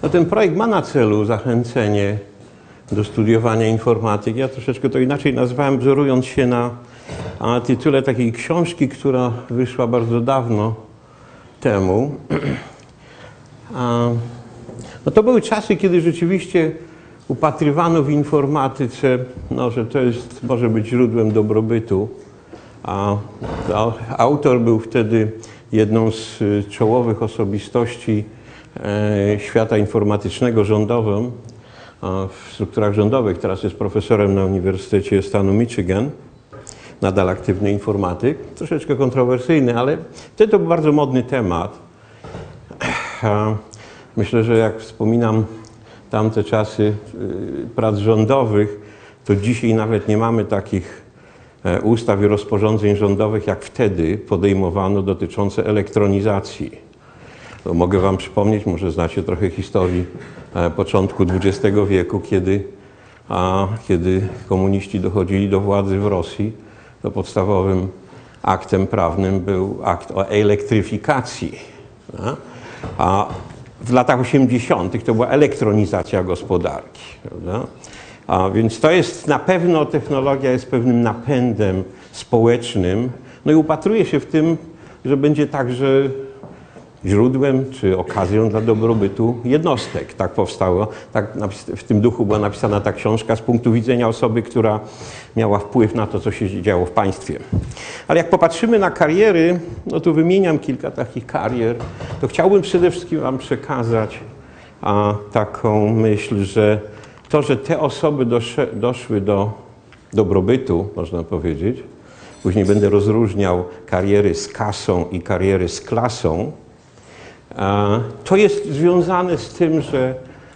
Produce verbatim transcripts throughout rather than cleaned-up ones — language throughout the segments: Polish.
No, ten projekt ma na celu zachęcenie do studiowania informatyki. Ja troszeczkę to inaczej nazwałem, wzorując się na a, tytule takiej książki, która wyszła bardzo dawno temu. A, no to były czasy, kiedy rzeczywiście upatrywano w informatyce, no, że to jest, może być źródłem dobrobytu. A, a autor był wtedy jedną z czołowych osobistości e, świata informatycznego rządowym, a w strukturach rządowych. Teraz jest profesorem na Uniwersytecie stanu Michigan, nadal aktywny informatyk, troszeczkę kontrowersyjny, ale wtedy to był bardzo modny temat. A myślę, że jak wspominam tamte czasy y, prac rządowych, to dzisiaj nawet nie mamy takich ustaw i rozporządzeń rządowych, jak wtedy podejmowano, dotyczące elektronizacji. To mogę wam przypomnieć, może znacie trochę historii początku dwudziestego wieku, kiedy, a, kiedy komuniści dochodzili do władzy w Rosji, to podstawowym aktem prawnym był akt o elektryfikacji. A, a w latach osiemdziesiątych to była elektronizacja gospodarki. Prawda? A więc to jest na pewno, technologia jest pewnym napędem społecznym, no i upatruje się w tym, że będzie także źródłem czy okazją dla dobrobytu jednostek. Tak powstało, tak w tym duchu była napisana ta książka z punktu widzenia osoby, która miała wpływ na to, co się działo w państwie. Ale jak popatrzymy na kariery, no to wymieniam kilka takich karier, to chciałbym przede wszystkim wam przekazać a, taką myśl, że to, że te osoby dosze, doszły do dobrobytu, można powiedzieć, później będę rozróżniał kariery z kasą i kariery z klasą, to jest związane z tym, że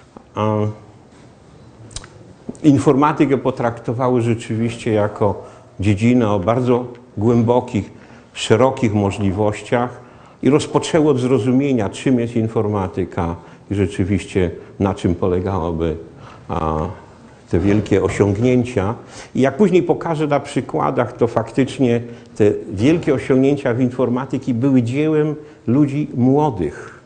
informatykę potraktowały rzeczywiście jako dziedzinę o bardzo głębokich, szerokich możliwościach i rozpoczęły od zrozumienia, czym jest informatyka i rzeczywiście na czym polegałoby a te wielkie osiągnięcia. I jak później pokażę na przykładach, to faktycznie te wielkie osiągnięcia w informatyce były dziełem ludzi młodych.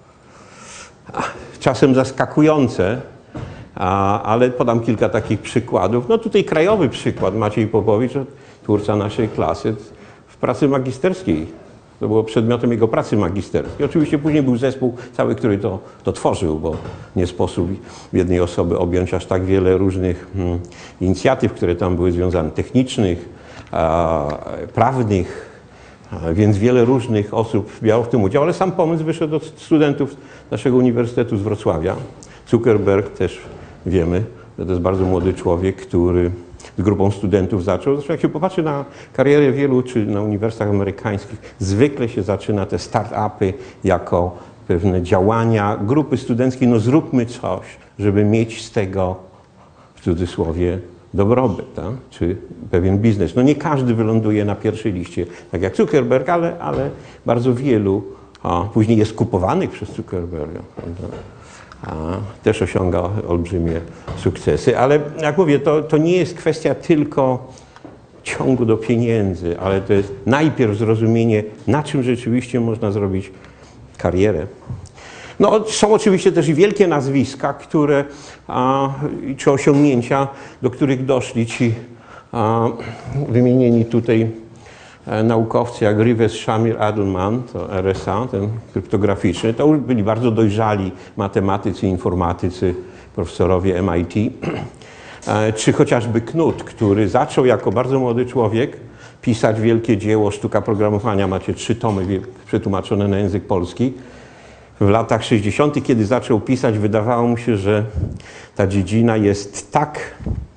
Czasem zaskakujące, a, ale podam kilka takich przykładów. No tutaj krajowy przykład, Maciej Popowicz, twórca naszej klasy, w pracy magisterskiej. To było przedmiotem jego pracy magisterskiej. Oczywiście później był zespół cały, który to, to tworzył, bo nie sposób w jednej osoby objąć aż tak wiele różnych hmm, inicjatyw, które tam były związane, technicznych, a, prawnych, a, więc wiele różnych osób brało w tym udział, ale sam pomysł wyszedł od studentów naszego Uniwersytetu z Wrocławia. Zuckerberg też wiemy, że to jest bardzo młody człowiek, który z grupą studentów zaczął. Zresztą jak się popatrzy na karierę wielu, czy na uniwersytetach amerykańskich, zwykle się zaczyna te start-upy jako pewne działania grupy studenckiej, no zróbmy coś, żeby mieć z tego, w cudzysłowie, dobrobyt, tak? Czy pewien biznes. No nie każdy wyląduje na pierwszej liście, tak jak Zuckerberg, ale, ale bardzo wielu a, później jest kupowanych przez Zuckerberga. Prawda? A też osiąga olbrzymie sukcesy, ale jak mówię, to, to nie jest kwestia tylko ciągu do pieniędzy, ale to jest najpierw zrozumienie, na czym rzeczywiście można zrobić karierę. No, są oczywiście też i wielkie nazwiska, które, a, czy osiągnięcia, do których doszli ci a, wymienieni tutaj naukowcy jak Rives, Shamir, Adleman, to R S A, ten kryptograficzny, to już byli bardzo dojrzali matematycy, informatycy, profesorowie M I T, czy chociażby Knut, który zaczął jako bardzo młody człowiek pisać wielkie dzieło Sztuka programowania, macie trzy tomy przetłumaczone na język polski. W latach sześćdziesiątych, kiedy zaczął pisać, wydawało mu się, że ta dziedzina jest tak,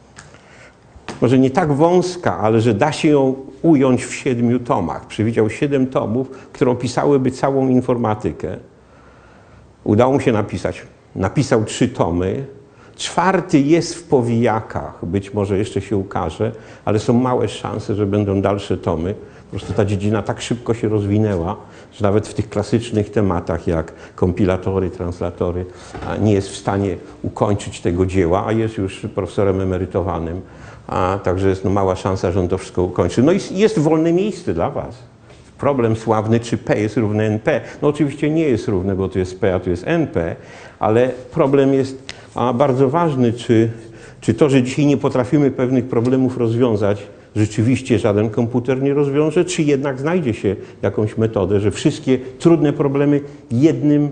może nie tak wąska, ale że da się ją ująć w siedmiu tomach. Przewidział siedem tomów, które opisałyby całą informatykę. Udało mu się napisać. Napisał trzy tomy. Czwarty jest w powijakach, być może jeszcze się ukaże, ale są małe szanse, że będą dalsze tomy. Po prostu ta dziedzina tak szybko się rozwinęła, że nawet w tych klasycznych tematach jak kompilatory, translatory nie jest w stanie ukończyć tego dzieła, a jest już profesorem emerytowanym. A także jest no, mała szansa, że on to wszystko ukończy. No i jest wolne miejsce dla was problem sławny, czy P jest równe N P. No oczywiście nie jest równe, bo tu jest P, a tu jest N P, ale problem jest a, bardzo ważny, czy, czy to, że dzisiaj nie potrafimy pewnych problemów rozwiązać, rzeczywiście żaden komputer nie rozwiąże, czy jednak znajdzie się jakąś metodę, że wszystkie trudne problemy jednym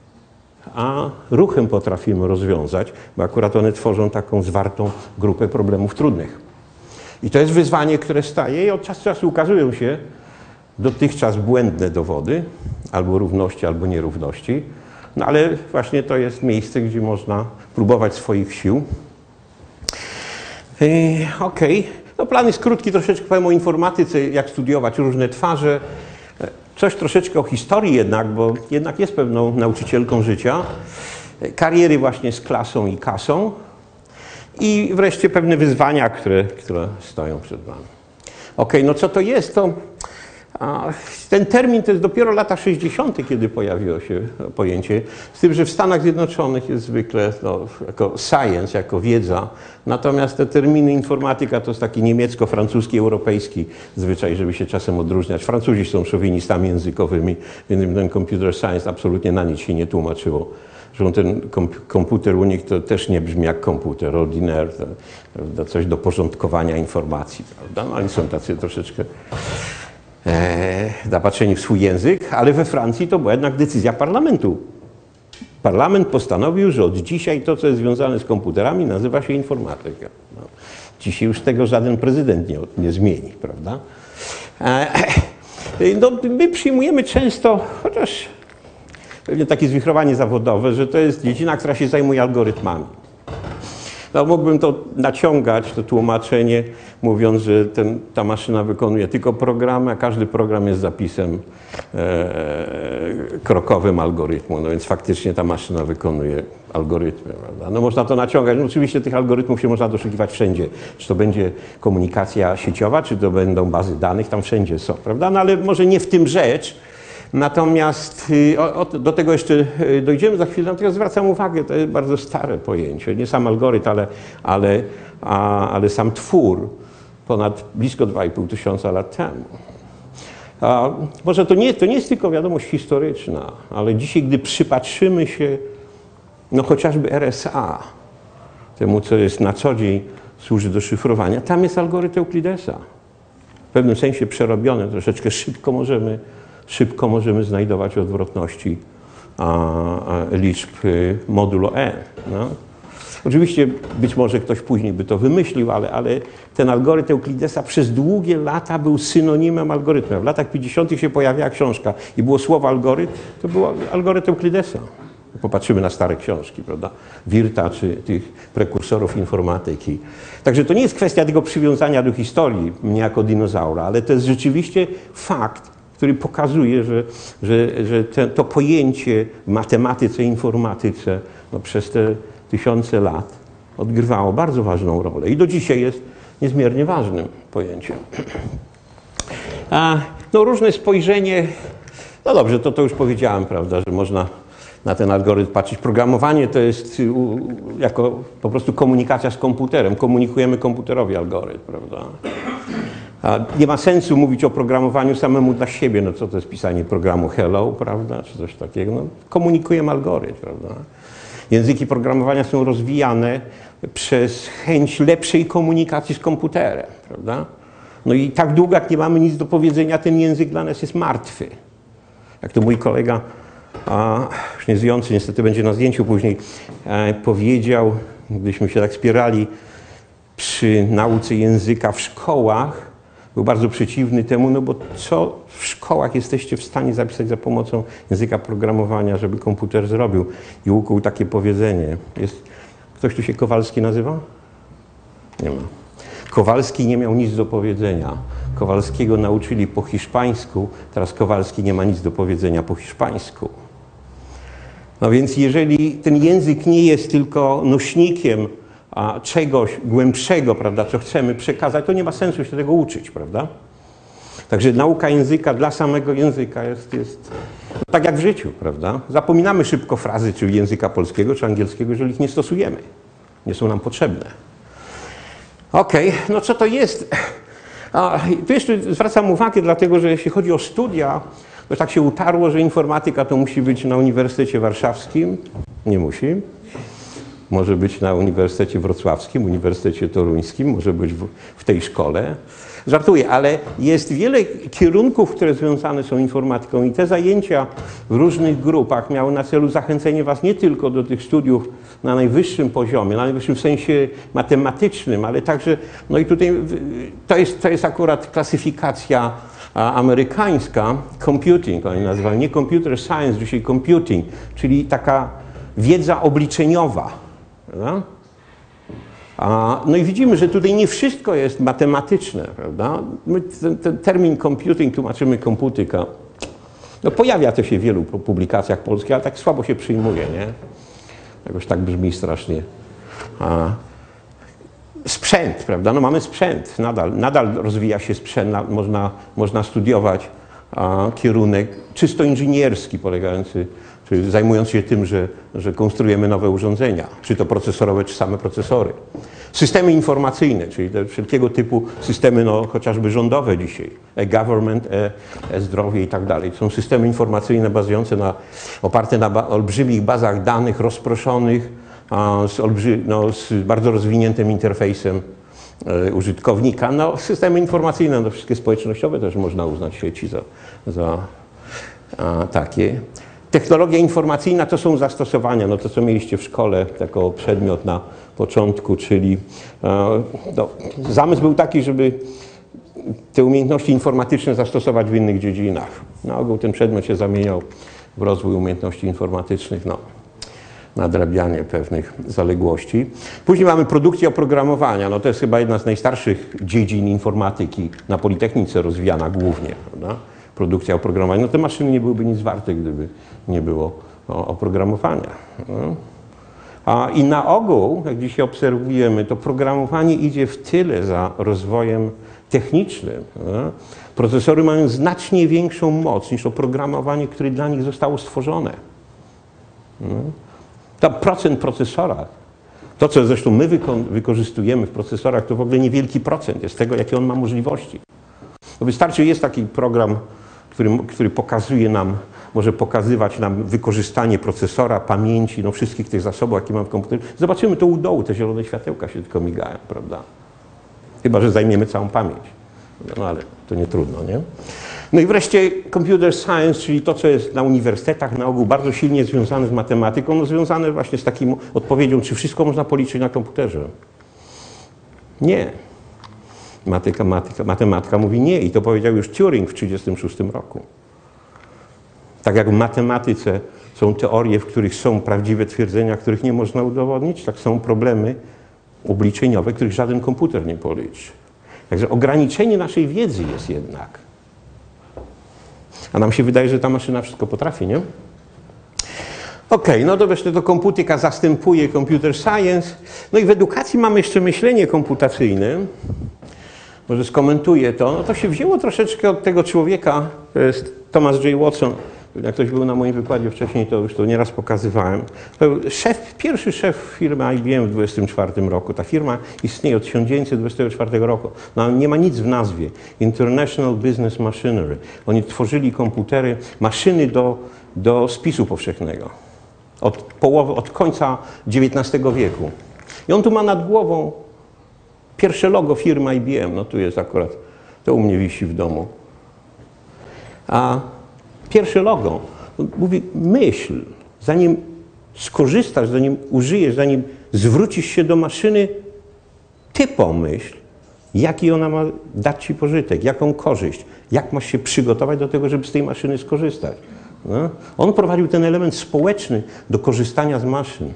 a ruchem potrafimy rozwiązać, bo akurat one tworzą taką zwartą grupę problemów trudnych. I to jest wyzwanie, które staje i od czasu do czasu ukazują się dotychczas błędne dowody, albo równości, albo nierówności, no ale właśnie to jest miejsce, gdzie można próbować swoich sił. Yy, Okej, okay. No plan jest krótki, troszeczkę powiem o informatyce, jak studiować różne twarze. Coś troszeczkę o historii jednak, bo jednak jest pewną nauczycielką życia. Kariery właśnie z klasą i kasą. I wreszcie pewne wyzwania, które, które stoją przed wami. Ok, no co to jest? To, a, ten termin to jest dopiero lata sześćdziesiąte, kiedy pojawiło się pojęcie. Z tym, że w Stanach Zjednoczonych jest zwykle no, jako science, jako wiedza. Natomiast te terminy informatyka to jest taki niemiecko-francuski, europejski zwyczaj, żeby się czasem odróżniać. Francuzi są szowinistami językowymi, więc ten computer science absolutnie na nic się nie tłumaczyło. Że ten komputer u nich to też nie brzmi jak komputer, ordinaire, to, prawda, coś do porządkowania informacji, prawda? No, oni są tacy troszeczkę e, zapatrzeni w swój język, ale we Francji to była jednak decyzja parlamentu. Parlament postanowił, że od dzisiaj to, co jest związane z komputerami, nazywa się informatyka. No, dzisiaj już tego żaden prezydent nie, nie zmieni, prawda? E, no, my przyjmujemy często, chociaż pewnie takie zwichrowanie zawodowe, że to jest dziedzina, która się zajmuje algorytmami. No, mógłbym to naciągać, to tłumaczenie, mówiąc, że ten, ta maszyna wykonuje tylko programy, a każdy program jest zapisem e, krokowym algorytmu. No więc faktycznie ta maszyna wykonuje algorytmy, prawda? No można to naciągać. No, oczywiście tych algorytmów się można doszukiwać wszędzie. Czy to będzie komunikacja sieciowa, czy to będą bazy danych, tam wszędzie są, prawda? No ale może nie w tym rzecz. Natomiast o, o, do tego jeszcze dojdziemy za chwilę, natomiast zwracam uwagę, to jest bardzo stare pojęcie, nie sam algorytm, ale, ale, a, ale sam twór ponad blisko dwa i pół tysiąca lat temu. A, może to nie, to nie jest tylko wiadomość historyczna, ale dzisiaj, gdy przypatrzymy się no chociażby R S A, temu, co jest na co dzień służy do szyfrowania, tam jest algorytm Euklidesa. W pewnym sensie przerobiony, troszeczkę szybko możemy Szybko możemy znajdować odwrotności a, a, liczb modulo n. No. Oczywiście być może ktoś później by to wymyślił, ale, ale ten algorytm Euklidesa przez długie lata był synonimem algorytmu. W latach pięćdziesiątych się pojawiła książka i było słowo algorytm, to był algorytm Euklidesa. Popatrzymy na stare książki, prawda? Wirta czy tych prekursorów informatyki. Także to nie jest kwestia tego przywiązania do historii, mnie jako dinozaura, ale to jest rzeczywiście fakt, który pokazuje, że, że, że te, to pojęcie w matematyce, informatyce no, przez te tysiące lat odgrywało bardzo ważną rolę i do dzisiaj jest niezmiernie ważnym pojęciem. A, no różne spojrzenie, no dobrze, to, to już powiedziałem, prawda, że można na ten algorytm patrzeć. Programowanie to jest u, jako po prostu komunikacja z komputerem. Komunikujemy komputerowi algorytm, prawda. A nie ma sensu mówić o programowaniu samemu dla siebie, no co to jest pisanie programu hello, prawda, czy coś takiego. No, komunikujemy algorytm, prawda. Języki programowania są rozwijane przez chęć lepszej komunikacji z komputerem, prawda. No i tak długo, jak nie mamy nic do powiedzenia, ten język dla nas jest martwy. Jak to mój kolega, a, już nie żyjący, niestety będzie na zdjęciu później, e, powiedział, gdyśmy się tak spierali przy nauce języka w szkołach, był bardzo przeciwny temu, no bo co w szkołach jesteście w stanie zapisać za pomocą języka programowania, żeby komputer zrobił. I ukuł takie powiedzenie. Jest, ktoś tu się Kowalski nazywa? Nie ma. Kowalski nie miał nic do powiedzenia. Kowalskiego nauczyli po hiszpańsku, teraz Kowalski nie ma nic do powiedzenia po hiszpańsku. No więc jeżeli ten język nie jest tylko nośnikiem a czegoś głębszego, prawda, co chcemy przekazać, to nie ma sensu się tego uczyć, prawda? Także nauka języka dla samego języka jest, jest tak jak w życiu, prawda? Zapominamy szybko frazy, czy języka polskiego, czy angielskiego, jeżeli ich nie stosujemy. Nie są nam potrzebne. Okej, okay, no co to jest A tu jeszcze zwracam uwagę, dlatego że jeśli chodzi o studia, to tak się utarło, że informatyka to musi być na Uniwersytecie Warszawskim. Nie musi. Może być na Uniwersytecie Wrocławskim, Uniwersytecie Toruńskim, może być w, w tej szkole. Żartuję, ale jest wiele kierunków, które związane są z informatyką i te zajęcia w różnych grupach miały na celu zachęcenie was nie tylko do tych studiów na najwyższym poziomie, na najwyższym w sensie matematycznym, ale także, no i tutaj to jest, to jest akurat klasyfikacja amerykańska, computing, oni nazywają nie computer science, dzisiaj computing, czyli taka wiedza obliczeniowa. Prawda? A, no i widzimy, że tutaj nie wszystko jest matematyczne, prawda? My ten, ten termin computing tłumaczymy komputyka. No pojawia to się w wielu publikacjach polskich, ale tak słabo się przyjmuje, nie? Jakoś tak brzmi strasznie. A, sprzęt, prawda? No mamy sprzęt, nadal, nadal rozwija się sprzęt, na, można, można studiować a, kierunek czysto inżynierski polegający, czyli zajmując się tym, że, że konstruujemy nowe urządzenia, czy to procesorowe, czy same procesory. Systemy informacyjne, czyli te wszelkiego typu systemy, no, chociażby rządowe dzisiaj, e-government, e-zdrowie i tak dalej. Są systemy informacyjne bazujące na, oparte na ba olbrzymich bazach danych rozproszonych, a, z, olbrzy no, z bardzo rozwiniętym interfejsem e, użytkownika. No, systemy informacyjne, no, wszystkie społecznościowe też można uznać w sieci za, za a, takie. Technologia informacyjna to są zastosowania, no to co mieliście w szkole jako przedmiot na początku, czyli no, zamysł był taki, żeby te umiejętności informatyczne zastosować w innych dziedzinach. Na ogół ten przedmiot się zamieniał w rozwój umiejętności informatycznych, no, nadrabianie pewnych zaległości. Później mamy produkcję oprogramowania, no to jest chyba jedna z najstarszych dziedzin informatyki na Politechnice rozwijana głównie, prawda? Produkcja oprogramowania. No te maszyny nie byłyby nic warte, gdyby nie było oprogramowania. No. A i na ogół, jak dzisiaj obserwujemy, to programowanie idzie w tyle za rozwojem technicznym. No. Procesory mają znacznie większą moc niż oprogramowanie, które dla nich zostało stworzone. No. To procent procesora, to co zresztą my wyko wykorzystujemy w procesorach, to w ogóle niewielki procent jest tego, jakie on ma możliwości. No wystarczy, jest taki program, który, który pokazuje nam, może pokazywać nam wykorzystanie procesora, pamięci, no wszystkich tych zasobów, jakie mam w komputerze. Zobaczymy to u dołu, te zielone światełka się tylko migają, prawda? Chyba że zajmiemy całą pamięć. No ale to nie trudno, nie? No i wreszcie computer science, czyli to, co jest na uniwersytetach, na ogół bardzo silnie związane z matematyką, no związane właśnie z taką odpowiedzią, czy wszystko można policzyć na komputerze. Nie. Matematyka, matematyka, matematyka mówi nie i to powiedział już Turing w tysiąc dziewięćset trzydziestym szóstym roku. Tak jak w matematyce są teorie, w których są prawdziwe twierdzenia, których nie można udowodnić, tak są problemy obliczeniowe, których żaden komputer nie policzy. Także ograniczenie naszej wiedzy jest jednak. A nam się wydaje, że ta maszyna wszystko potrafi, nie? Okej, okay, no to wreszcie to komputyka zastępuje computer science. No i w edukacji mamy jeszcze myślenie komputacyjne. Może skomentuję to. No to się wzięło troszeczkę od tego człowieka, to jest Thomas J. Watson. Jak ktoś był na moim wykładzie wcześniej, to już to nieraz pokazywałem. To był szef, pierwszy szef firmy I B M w dwudziestym czwartym roku. Ta firma istnieje od tysiąc dziewięćset dwudziestego czwartego roku. No, nie ma nic w nazwie. International Business Machinery. Oni tworzyli komputery, maszyny do, do spisu powszechnego. Od, połowy, od końca dziewiętnastego wieku. I on tu ma nad głową pierwsze logo firmy I B M. No tu jest akurat, to u mnie wisi w domu. A pierwsze logo, mówi myśl, zanim skorzystasz, zanim użyjesz, zanim zwrócisz się do maszyny, ty pomyśl, jaki ona ma dać ci pożytek, jaką korzyść, jak masz się przygotować do tego, żeby z tej maszyny skorzystać. No? On prowadził ten element społeczny do korzystania z maszyn.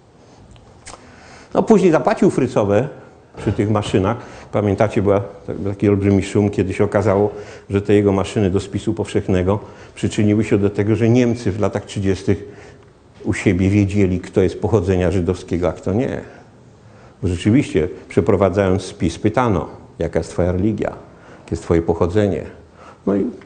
No później zapłacił frycowe przy tych maszynach. Pamiętacie, był taki olbrzymi szum, kiedy się okazało, że te jego maszyny do spisu powszechnego przyczyniły się do tego, że Niemcy w latach trzydziestych u siebie wiedzieli, kto jest pochodzenia żydowskiego, a kto nie. Bo rzeczywiście, przeprowadzając spis, pytano, jaka jest twoja religia, jakie jest twoje pochodzenie. No i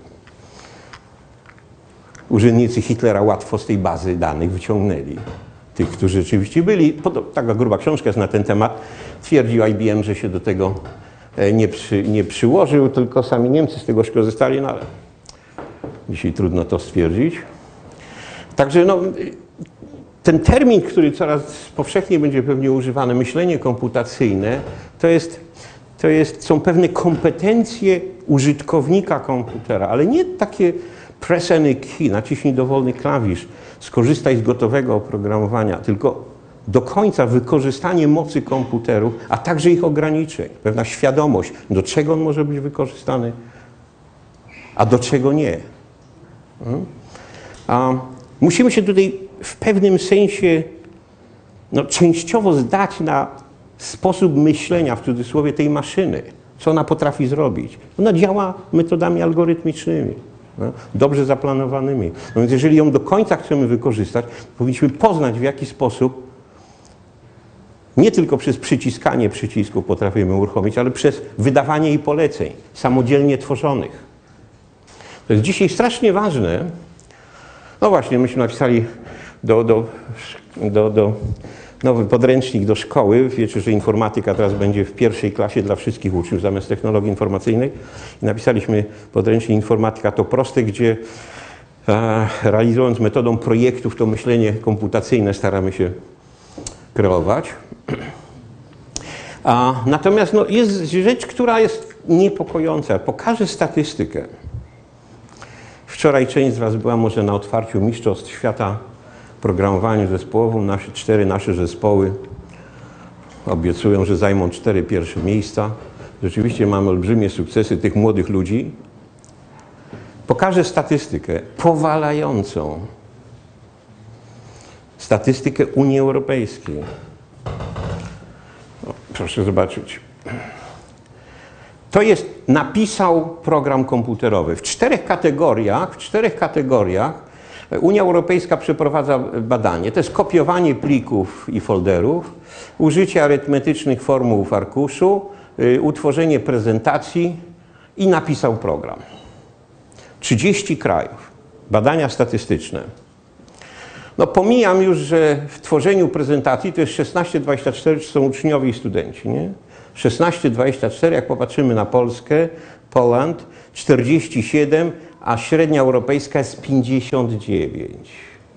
urzędnicy Hitlera łatwo z tej bazy danych wyciągnęli tych, którzy rzeczywiście byli. Taka gruba książka jest na ten temat. Twierdził I B M, że się do tego nie, przy, nie przyłożył, tylko sami Niemcy z tego skorzystali, no ale dzisiaj trudno to stwierdzić. Także no, ten termin, który coraz powszechniej będzie pewnie używany, myślenie komputacyjne, to jest, to jest, są pewne kompetencje użytkownika komputera, ale nie takie press any key, naciśnij dowolny klawisz, skorzystaj z gotowego oprogramowania, tylko do końca wykorzystanie mocy komputerów, a także ich ograniczeń, pewna świadomość, do czego on może być wykorzystany, a do czego nie. A musimy się tutaj w pewnym sensie no, częściowo zdać na sposób myślenia, w cudzysłowie, tej maszyny. Co ona potrafi zrobić? Ona działa metodami algorytmicznymi, no, dobrze zaplanowanymi. No więc jeżeli ją do końca chcemy wykorzystać, powinniśmy poznać, w jaki sposób nie tylko przez przyciskanie przycisku potrafimy uruchomić, ale przez wydawanie jej poleceń, samodzielnie tworzonych. To jest dzisiaj strasznie ważne. No właśnie, myśmy napisali do, do, do, do nowy podręcznik do szkoły. Wiecie, że informatyka teraz będzie w pierwszej klasie dla wszystkich uczniów zamiast technologii informacyjnej. I napisaliśmy podręcznik Informatyka to proste, gdzie e, realizując metodą projektów to myślenie komputacyjne staramy się kreować. A, natomiast no, jest rzecz, która jest niepokojąca. Pokażę statystykę. Wczoraj część z was była może na otwarciu Mistrzostw Świata w programowaniu zespołowym. Nasze, cztery nasze zespoły obiecują, że zajmą cztery pierwsze miejsca. Rzeczywiście mamy olbrzymie sukcesy tych młodych ludzi. Pokażę statystykę powalającą. Statystykę Unii Europejskiej. O, proszę zobaczyć. To jest, napisał program komputerowy. W czterech kategoriach, w czterech kategoriach Unia Europejska przeprowadza badanie. To jest kopiowanie plików i folderów, użycie arytmetycznych formuł w arkuszu, y, utworzenie prezentacji i napisał program. trzydzieści krajów. Badania statystyczne. No pomijam już, że w tworzeniu prezentacji to jest szesnaście dwadzieścia cztery, są uczniowie i studenci, nie? szesnaście dwadzieścia cztery, jak popatrzymy na Polskę, Poland, czterdzieści siedem, a średnia europejska jest pięćdziesiąt dziewięć.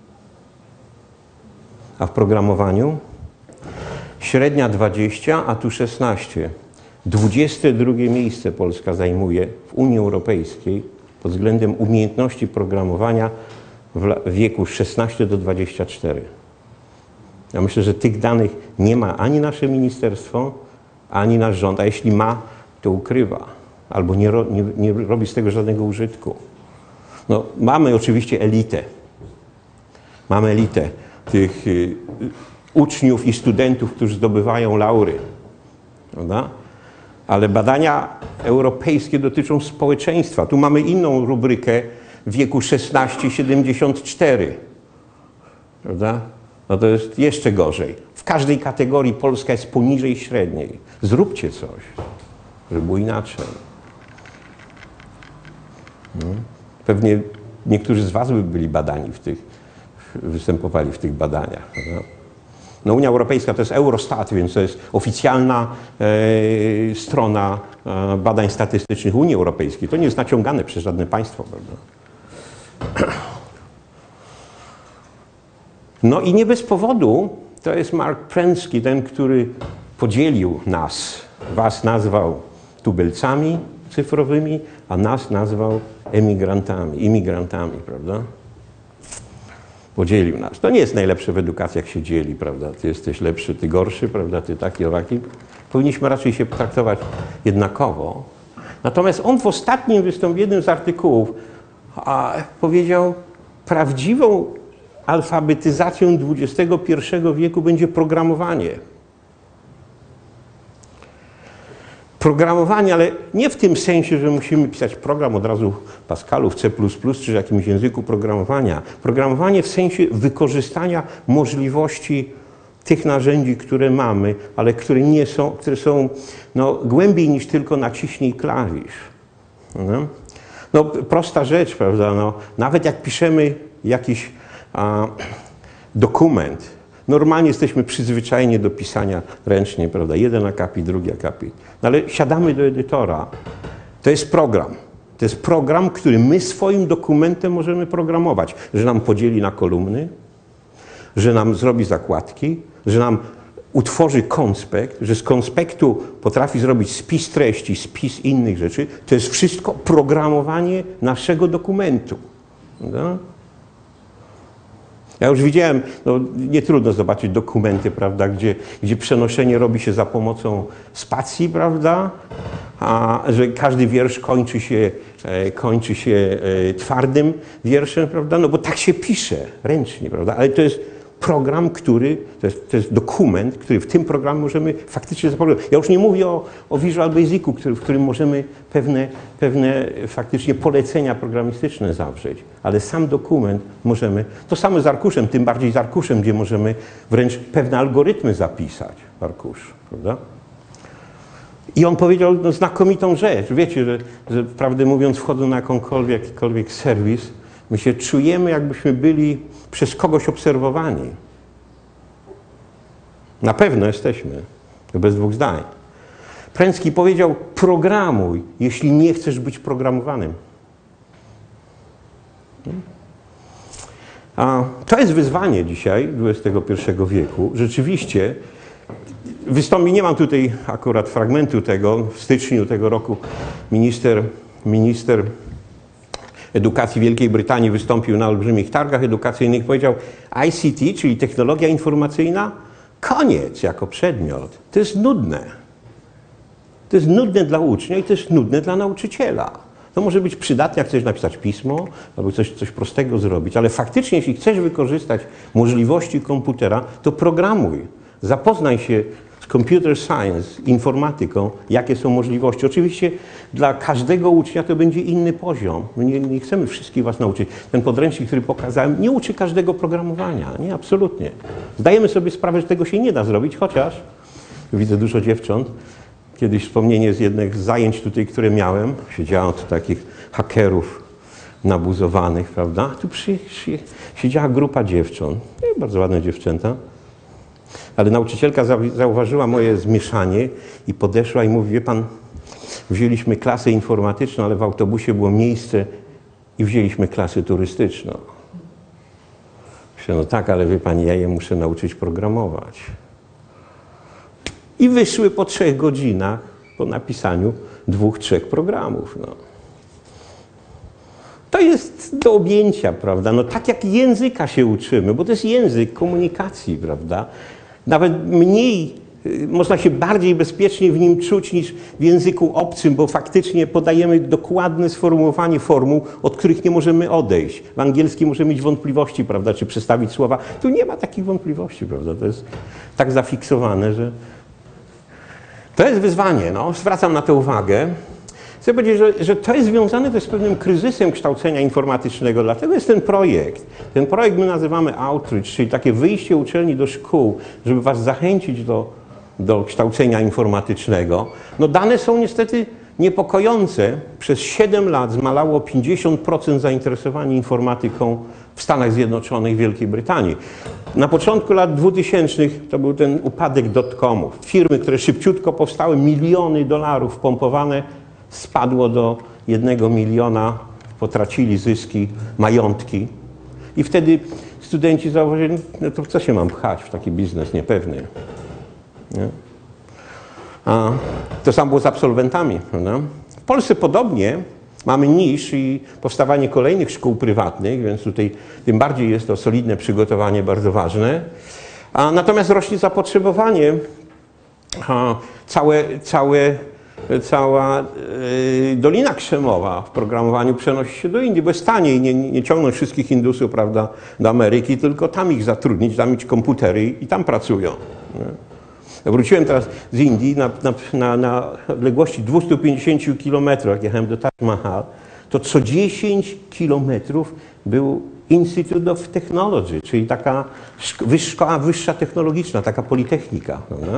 A w programowaniu? Średnia dwadzieścia, a tu szesnaście. dwudzieste drugie miejsce Polska zajmuje w Unii Europejskiej pod względem umiejętności programowania w wieku szesnaście do dwudziestu czterech. Ja myślę, że tych danych nie ma ani nasze ministerstwo, ani nasz rząd, a jeśli ma, to ukrywa, albo nie, ro, nie, nie robi z tego żadnego użytku. No, mamy oczywiście elitę. Mamy elitę tych y, uczniów i studentów, którzy zdobywają laury. Prawda? Ale badania europejskie dotyczą społeczeństwa. Tu mamy inną rubrykę w wieku szesnaście do siedemdziesięciu czterech. Prawda? No to jest jeszcze gorzej. W każdej kategorii Polska jest poniżej średniej. Zróbcie coś, żeby było inaczej. No. Pewnie niektórzy z was by byli badani w tych, występowali w tych badaniach. Prawda? No Unia Europejska to jest Eurostat, więc to jest oficjalna e, strona e, badań statystycznych Unii Europejskiej. To nie jest naciągane przez żadne państwo. Prawda? No i nie bez powodu to jest Mark Prensky, ten, który podzielił nas. Was nazwał tubylcami cyfrowymi, a nas nazwał emigrantami, imigrantami, prawda? Podzielił nas. To nie jest najlepsze w edukacji, jak się dzieli, prawda? Ty jesteś lepszy, ty gorszy, prawda? Ty taki, owaki. Powinniśmy raczej się traktować jednakowo. Natomiast on w ostatnim wystąpieniu, w jednym z artykułów, a, powiedział, prawdziwą alfabetyzacją dwudziestego pierwszego wieku będzie programowanie. Programowanie, ale nie w tym sensie, że musimy pisać program od razu w Pascalu, w C plus plus, czy w jakimś języku programowania. Programowanie w sensie wykorzystania możliwości tych narzędzi, które mamy, ale które nie są, które są no, głębiej niż tylko naciśnij klawisz. No, no prosta rzecz, prawda? No, nawet jak piszemy jakiś a, dokument, Normalnie jesteśmy przyzwyczajeni do pisania ręcznie, prawda? Jeden akapit, drugi akapit. No ale siadamy do edytora. To jest program. To jest program, który my swoim dokumentem możemy programować. Że nam podzieli na kolumny, że nam zrobi zakładki, że nam utworzy konspekt, że z konspektu potrafi zrobić spis treści, spis innych rzeczy. To jest wszystko programowanie naszego dokumentu. No? Ja już widziałem, no, nie trudno zobaczyć dokumenty, prawda, gdzie, gdzie przenoszenie robi się za pomocą spacji, prawda, a że każdy wiersz kończy się, e, kończy się e, twardym wierszem, prawda, no bo tak się pisze ręcznie, prawda, ale to jest program, który, to jest, to jest dokument, który w tym programie możemy faktycznie zaprogramować. Ja już nie mówię o, o Visual Basicu, który, w którym możemy pewne, pewne faktycznie polecenia programistyczne zawrzeć, ale sam dokument możemy, to samo z arkuszem, tym bardziej z arkuszem, gdzie możemy wręcz pewne algorytmy zapisać w arkuszu, prawda? I on powiedział no, znakomitą rzecz. Wiecie, że, że prawdę mówiąc, wchodząc na jakąkolwiek, jakikolwiek serwis, my się czujemy, jakbyśmy byli przez kogoś obserwowani. Na pewno jesteśmy, bez dwóch zdań. Pręcki powiedział, programuj, jeśli nie chcesz być programowanym. A to jest wyzwanie dzisiaj, dwudziestego pierwszego wieku. Rzeczywiście, wystąpi, nie mam tutaj akurat fragmentu tego, w styczniu tego roku minister, minister Edukacji Wielkiej Brytanii wystąpił na olbrzymich targach edukacyjnych i powiedział I C T, czyli technologia informacyjna, koniec jako przedmiot. To jest nudne. To jest nudne dla ucznia i to jest nudne dla nauczyciela. To może być przydatne, jak chcesz napisać pismo albo coś, coś prostego zrobić, ale faktycznie, jeśli chcesz wykorzystać możliwości komputera, to programuj. Zapoznaj się z computer science, informatyką, jakie są możliwości. Oczywiście dla każdego ucznia to będzie inny poziom. My nie, nie chcemy wszystkich was nauczyć. Ten podręcznik, który pokazałem, nie uczy każdego programowania. Nie, absolutnie. Zdajemy sobie sprawę, że tego się nie da zrobić, chociaż widzę dużo dziewcząt. Kiedyś wspomnienie z jednych z zajęć tutaj, które miałem. Siedziało tu takich hakerów nabuzowanych, prawda? Tu przy, przy, siedziała grupa dziewcząt. Bardzo ładne dziewczęta. Ale nauczycielka zauważyła moje zmieszanie i podeszła i mówi, wie pan, wzięliśmy klasę informatyczną, ale w autobusie było miejsce i wzięliśmy klasę turystyczną. Myślę, no tak, ale wie pani, ja je muszę nauczyć programować. I wyszły po trzech godzinach po napisaniu dwóch, trzech programów. No. To jest do objęcia, prawda? No tak jak języka się uczymy, bo to jest język komunikacji, prawda? Nawet mniej, można się bardziej bezpiecznie w nim czuć niż w języku obcym, bo faktycznie podajemy dokładne sformułowanie formuł, od których nie możemy odejść. W angielskim możemy mieć wątpliwości, prawda, czy przestawić słowa. Tu nie ma takich wątpliwości, prawda? To jest tak zafiksowane, że to jest wyzwanie. No. Zwracam na to uwagę. Chcę powiedzieć, że, że to jest związane też z pewnym kryzysem kształcenia informatycznego, dlatego jest ten projekt. Ten projekt my nazywamy Outreach, czyli takie wyjście uczelni do szkół, żeby was zachęcić do, do kształcenia informatycznego. No dane są niestety niepokojące. Przez siedem lat zmalało pięćdziesiąt procent zainteresowania informatyką w Stanach Zjednoczonych, Wielkiej Brytanii. Na początku lat dwutysięcznych to był ten upadek dot-comów. Firmy, które szybciutko powstały, miliony dolarów pompowane, spadło do jednego miliona, potracili zyski, majątki. I wtedy studenci zauważyli, no to w co się mam pchać w taki biznes niepewny. Nie? A to samo było z absolwentami. Prawda? W Polsce podobnie mamy nisz i powstawanie kolejnych szkół prywatnych, więc tutaj tym bardziej jest to solidne przygotowanie bardzo ważne. A natomiast rośnie zapotrzebowanie. A całe, całe Cała y, Dolina Krzemowa w programowaniu przenosi się do Indii, bo jest taniej, nie, nie ciągnąć wszystkich Indusów, prawda, do Ameryki, tylko tam ich zatrudnić, tam mieć komputery i, i tam pracują. Nie? Wróciłem teraz z Indii na, na, na, na odległości dwieście pięćdziesiąt kilometrów, jak jechałem do Taj Mahal, to co dziesięć kilometrów był Institute of Technology, czyli taka szkoła wyższa technologiczna, taka politechnika. Prawda?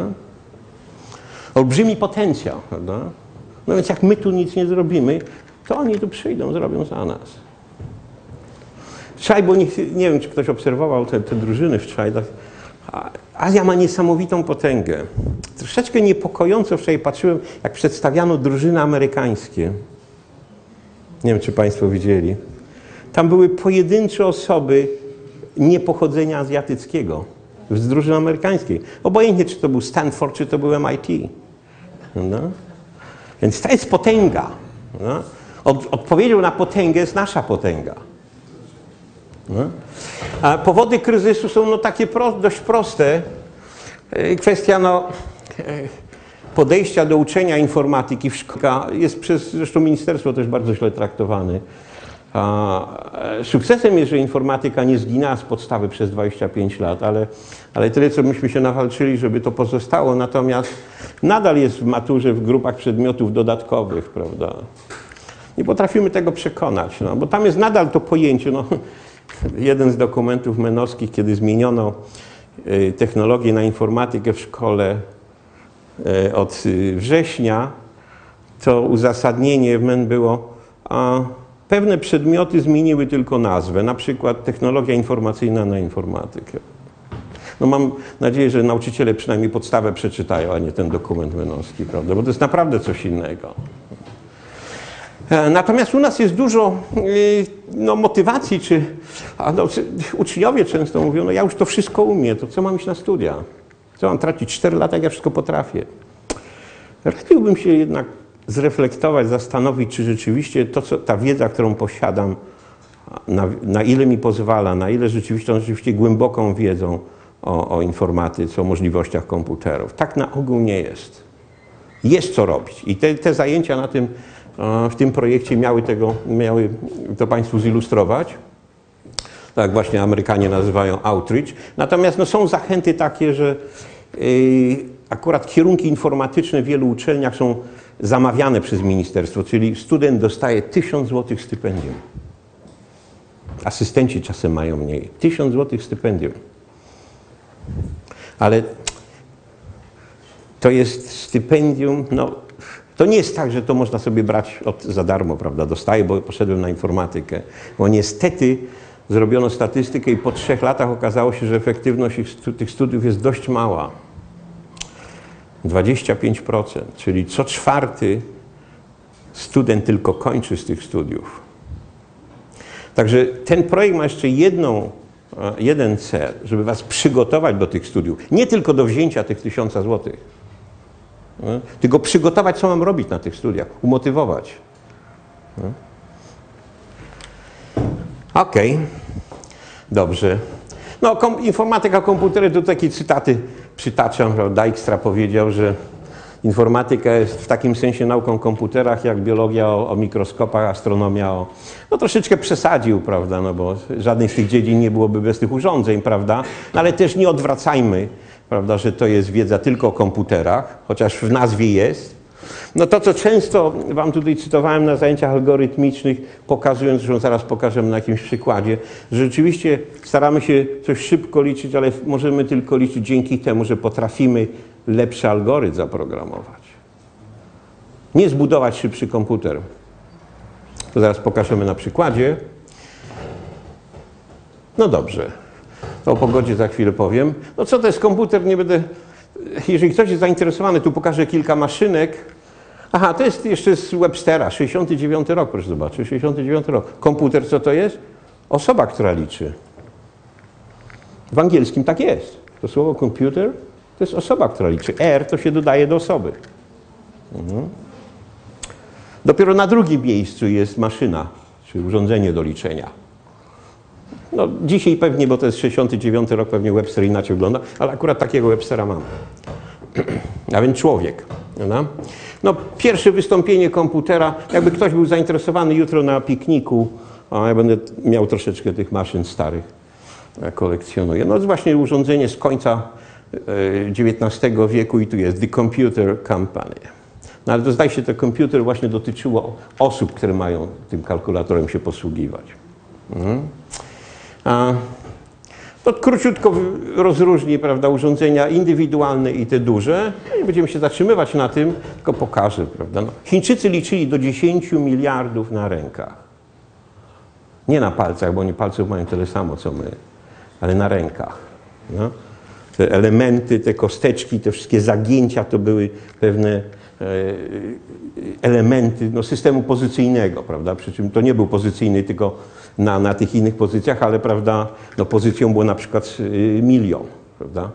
Olbrzymi potencjał, prawda? No więc jak my tu nic nie zrobimy, to oni tu przyjdą, zrobią za nas. Wczoraj, bo nie, nie wiem, czy ktoś obserwował te, te drużyny wczoraj, tak Azja ma niesamowitą potęgę. Troszeczkę niepokojąco wczoraj patrzyłem, jak przedstawiano drużyny amerykańskie. Nie wiem, czy Państwo widzieli. Tam były pojedyncze osoby niepochodzenia azjatyckiego z drużyny amerykańskiej. Obojętnie, czy to był Stanford, czy to był M I T. No. Więc to jest potęga. No. Od, odpowiedzią na potęgę jest nasza potęga. No. A powody kryzysu są no, takie pro, dość proste. Kwestia no, podejścia do uczenia informatyki w szkole jest przez zresztą ministerstwo też bardzo źle traktowany. A sukcesem jest, że informatyka nie zginęła z podstawy przez dwadzieścia pięć lat, ale, ale tyle, co myśmy się nawalczyli, żeby to pozostało. Natomiast nadal jest w maturze w grupach przedmiotów dodatkowych, prawda? Nie potrafimy tego przekonać, no, bo tam jest nadal to pojęcie. No, jeden z dokumentów menowskich, kiedy zmieniono y, technologię na informatykę w szkole y, od y, września, to uzasadnienie w M E N było, a pewne przedmioty zmieniły tylko nazwę, na przykład technologia informacyjna na informatykę. No mam nadzieję, że nauczyciele przynajmniej podstawę przeczytają, a nie ten dokument menowski, prawda? Bo to jest naprawdę coś innego. Natomiast u nas jest dużo no, motywacji, czy, a no, uczniowie często mówią, no ja już to wszystko umiem, to co mam iść na studia? Co mam tracić cztery lata, jak ja wszystko potrafię? Radziłbym się jednak zreflektować, zastanowić, czy rzeczywiście to, co, ta wiedza, którą posiadam, na, na ile mi pozwala, na ile rzeczywiście, rzeczywiście głęboką wiedzą o, o informatyce, o możliwościach komputerów. Tak na ogół nie jest. Jest co robić. I te, te zajęcia na tym, w tym projekcie miały, tego, miały to Państwu zilustrować. Tak właśnie Amerykanie nazywają outreach. Natomiast no, są zachęty takie, że yy, akurat kierunki informatyczne w wielu uczelniach są zamawiane przez ministerstwo, czyli student dostaje tysiąc złotych stypendium. Asystenci czasem mają mniej. tysiąc złotych stypendium. Ale to jest stypendium, no to nie jest tak, że to można sobie brać od, za darmo, prawda? Dostaję, bo poszedłem na informatykę. Bo niestety zrobiono statystykę i po trzech latach okazało się, że efektywność tych studiów jest dość mała. dwadzieścia pięć procent, czyli co czwarty student tylko kończy z tych studiów. Także ten projekt ma jeszcze jedną, jeden cel, żeby was przygotować do tych studiów. Nie tylko do wzięcia tych tysiąca złotych, tylko przygotować, co mam robić na tych studiach, umotywować. Okej, okay. Dobrze. No, kom, informatyka, komputery, to takie cytaty przytaczam, prawda? Dijkstra powiedział, że informatyka jest w takim sensie nauką o komputerach, jak biologia o, o mikroskopach, astronomia o... No troszeczkę przesadził, prawda, no bo żadnej z tych dziedzin nie byłoby bez tych urządzeń, prawda? No, ale też nie odwracajmy, prawda, że to jest wiedza tylko o komputerach, chociaż w nazwie jest. No to, co często wam tutaj cytowałem na zajęciach algorytmicznych, pokazując, że zaraz pokażemy na jakimś przykładzie, że rzeczywiście staramy się coś szybko liczyć, ale możemy tylko liczyć dzięki temu, że potrafimy lepszy algorytm zaprogramować. Nie zbudować szybszy komputer. To zaraz pokażemy na przykładzie. No dobrze. O pogodzie za chwilę powiem. No co to jest komputer? Nie będę... Jeżeli ktoś jest zainteresowany, tu pokażę kilka maszynek. Aha, to jest jeszcze z Webstera, sześćdziesiąty dziewiąty rok, proszę zobaczyć, sześćdziesiąty dziewiąty rok. Komputer, co to jest? Osoba, która liczy. W angielskim tak jest. To słowo computer to jest osoba, która liczy. R to się dodaje do osoby. Mhm. Dopiero na drugim miejscu jest maszyna, czyli urządzenie do liczenia. No, dzisiaj pewnie, bo to jest sześćdziesiąty dziewiąty rok, pewnie Webster inaczej wygląda, ale akurat takiego Webstera mamy. A więc człowiek. No? No, pierwsze wystąpienie komputera, jakby ktoś był zainteresowany jutro na pikniku, a ja będę miał troszeczkę tych maszyn starych, ja kolekcjonuję. No to właśnie urządzenie z końca dziewiętnastego wieku i tu jest The Computer Company. No ale to zdaje się, że komputer właśnie dotyczyło osób, które mają tym kalkulatorem się posługiwać. Mhm. A to króciutko rozróżni, prawda, urządzenia indywidualne i te duże. No i będziemy się zatrzymywać na tym, tylko pokażę, prawda. No, Chińczycy liczyli do dziesięciu miliardów na rękach. Nie na palcach, bo oni palców mają tyle samo, co my, ale na rękach. No. te elementy, te kosteczki, te wszystkie zagięcia to były pewne elementy no, systemu pozycyjnego, prawda? Przy czym to nie był pozycyjny tylko na, na tych innych pozycjach, ale prawda, no, pozycją było na przykład milion, prawda?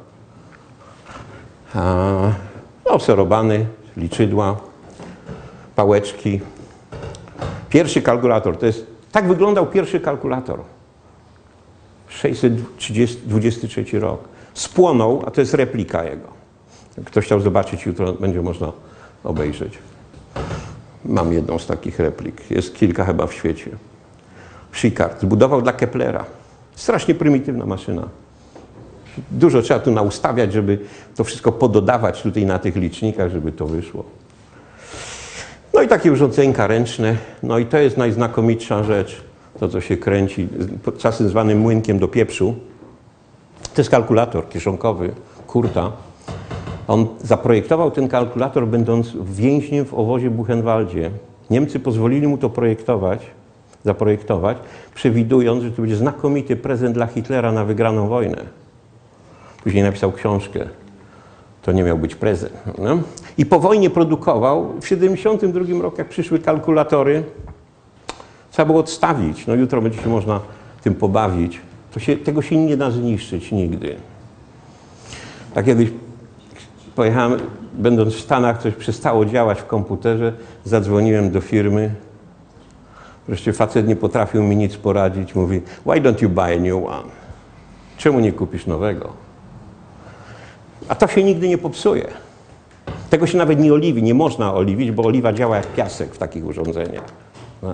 A, no, serobany, liczydła, pałeczki. Pierwszy kalkulator, to jest, tak wyglądał pierwszy kalkulator. sześćset dwudziesty trzeci rok. Spłonął, a to jest replika jego. Jak ktoś chciał zobaczyć, jutro będzie można obejrzeć. Mam jedną z takich replik. Jest kilka chyba w świecie. Schickard zbudował dla Keplera. Strasznie prymitywna maszyna. Dużo trzeba tu naustawiać, żeby to wszystko pododawać tutaj na tych licznikach, żeby to wyszło. No i takie urządzenka ręczne. No i to jest najznakomitsza rzecz. To, co się kręci, czasem zwanym młynkiem do pieprzu. To jest kalkulator kieszonkowy Kurta. On zaprojektował ten kalkulator, będąc więźniem w obozie Buchenwaldzie. Niemcy pozwolili mu to projektować, zaprojektować, przewidując, że to będzie znakomity prezent dla Hitlera na wygraną wojnę. Później napisał książkę. To nie miał być prezent. No? I po wojnie produkował. W siedemdziesiątym drugim roku, jak przyszły kalkulatory, trzeba było odstawić. No jutro będzie się można tym pobawić. To się, tego się nie da zniszczyć nigdy. Tak kiedyś pojechałem, będąc w Stanach, coś przestało działać w komputerze, zadzwoniłem do firmy. Wreszcie facet nie potrafił mi nic poradzić. Mówi, why don't you buy a new one? Czemu nie kupisz nowego? A to się nigdy nie popsuje. Tego się nawet nie oliwi, nie można oliwić, bo oliwa działa jak piasek w takich urządzeniach. No.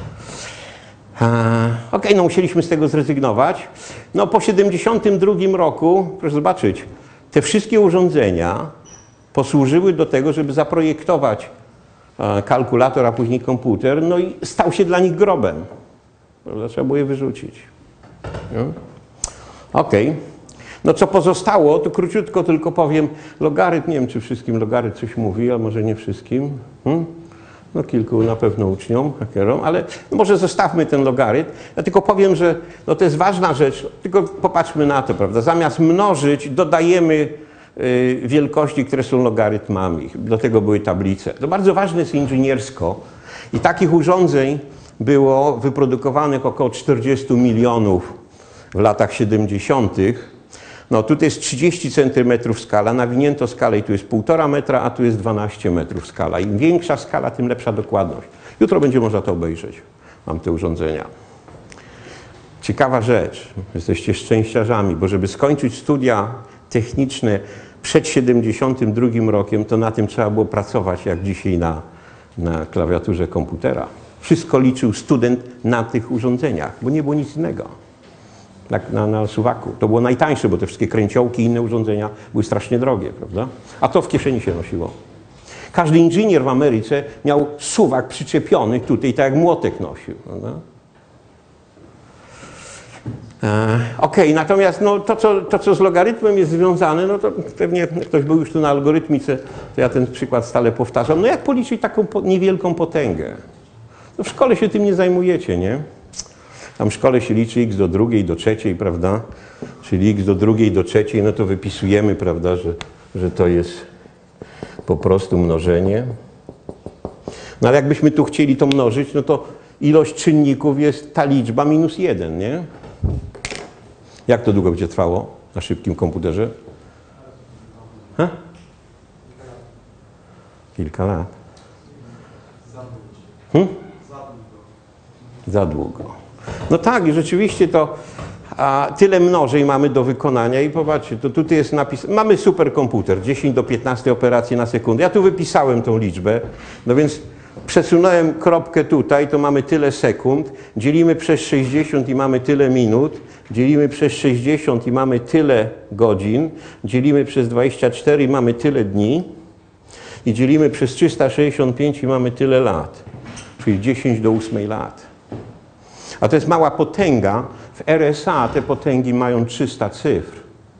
Okej, okay, no musieliśmy z tego zrezygnować. No po siedemdziesiątym drugim roku, proszę zobaczyć, te wszystkie urządzenia posłużyły do tego, żeby zaprojektować kalkulator, a później komputer, no i stał się dla nich grobem. Trzeba było je wyrzucić. No. Okej. Okay. No co pozostało, to króciutko tylko powiem, logarytm, nie wiem czy wszystkim logarytm coś mówi, a może nie wszystkim. Hmm? No kilku na pewno uczniom, hackerom, ale no może zostawmy ten logarytm. Ja tylko powiem, że no to jest ważna rzecz, tylko popatrzmy na to, prawda? Zamiast mnożyć, dodajemy y, wielkości, które są logarytmami. Do tego były tablice. To bardzo ważne jest inżyniersko i takich urządzeń było wyprodukowanych około czterdziestu milionów w latach siedemdziesiątych. No tutaj jest trzydzieści centymetrów skala, nawinięto skalę i tu jest półtora metra, a tu jest dwanaście metrów skala. Im większa skala, tym lepsza dokładność. Jutro będzie można to obejrzeć. Mam te urządzenia. Ciekawa rzecz. Jesteście szczęściarzami, bo żeby skończyć studia techniczne przed siedemdziesiątym drugim rokiem, to na tym trzeba było pracować, jak dzisiaj na, na klawiaturze komputera. Wszystko liczył student na tych urządzeniach, bo nie było nic innego. Tak na, na suwaku. To było najtańsze, bo te wszystkie kręciołki i inne urządzenia były strasznie drogie, prawda? A to w kieszeni się nosiło. Każdy inżynier w Ameryce miał suwak przyczepiony tutaj, tak jak młotek nosił, prawda? E, Okej, okay, natomiast no, to, co, to, co z logarytmem jest związane, no to pewnie ktoś był już tu na algorytmice, to ja ten przykład stale powtarzam. No jak policzyć taką po, niewielką potęgę? No w szkole się tym nie zajmujecie, nie? Tam w szkole się liczy x do drugiej, do trzeciej, prawda? Czyli x do drugiej, do trzeciej, no to wypisujemy, prawda, że, że to jest po prostu mnożenie. No ale jakbyśmy tu chcieli to mnożyć, no to ilość czynników jest ta liczba minus jeden, nie? Jak to długo będzie trwało na szybkim komputerze? Ha? Kilka lat. Hmm? Za długo. No tak, i rzeczywiście to a, tyle mnożeń mamy do wykonania i popatrzcie, to tutaj jest napis, mamy superkomputer, dziesięć do piętnastu operacji na sekundę. Ja tu wypisałem tą liczbę, no więc przesunąłem kropkę tutaj, to mamy tyle sekund, dzielimy przez sześćdziesiąt i mamy tyle minut, dzielimy przez sześćdziesiąt i mamy tyle godzin, dzielimy przez dwadzieścia cztery i mamy tyle dni i dzielimy przez trzysta sześćdziesiąt pięć i mamy tyle lat, czyli dziesięć do ósmej lat. A to jest mała potęga. W R S A te potęgi mają trzysta cyfr.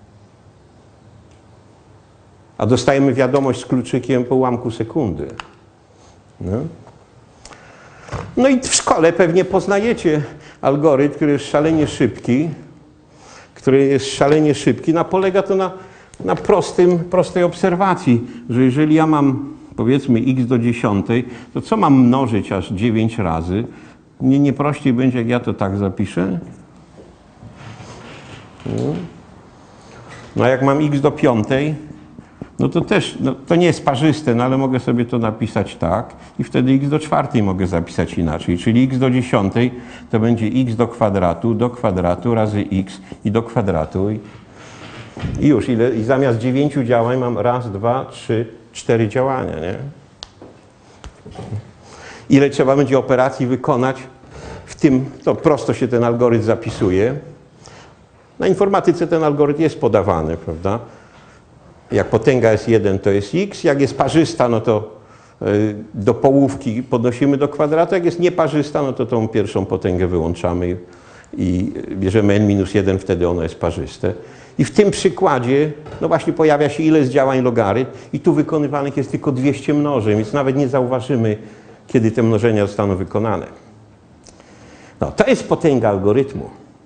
A dostajemy wiadomość z kluczykiem po ułamku sekundy. No. No i w szkole pewnie poznajecie algorytm, który jest szalenie szybki. Który jest szalenie szybki. No, polega to na na prostym, prostej obserwacji, że jeżeli ja mam, powiedzmy, x do dziesiątej, to co mam mnożyć aż dziewięć razy? Nie, nie prościej będzie, jak ja to tak zapiszę? No a jak mam x do piątej, no to też, no to nie jest parzyste, no ale mogę sobie to napisać tak i wtedy x do czwartej mogę zapisać inaczej, czyli x do dziesiątej to będzie x do kwadratu, do kwadratu razy x i do kwadratu i, i już, ile, i zamiast dziewięciu działań mam raz, dwa, trzy, cztery działania, nie? Ile trzeba będzie operacji wykonać w tym, to prosto się ten algorytm zapisuje. Na informatyce ten algorytm jest podawany, prawda? Jak potęga jest jeden, to jest x. Jak jest parzysta, no to do połówki podnosimy do kwadratu. Jak jest nieparzysta, no to tą pierwszą potęgę wyłączamy i bierzemy n minus jeden, wtedy ono jest parzyste. I w tym przykładzie, no właśnie pojawia się ile z działań logarytm i tu wykonywanych jest tylko dwieście mnożeń, więc nawet nie zauważymy, kiedy te mnożenia zostaną wykonane. No, to jest potęga algorytmu.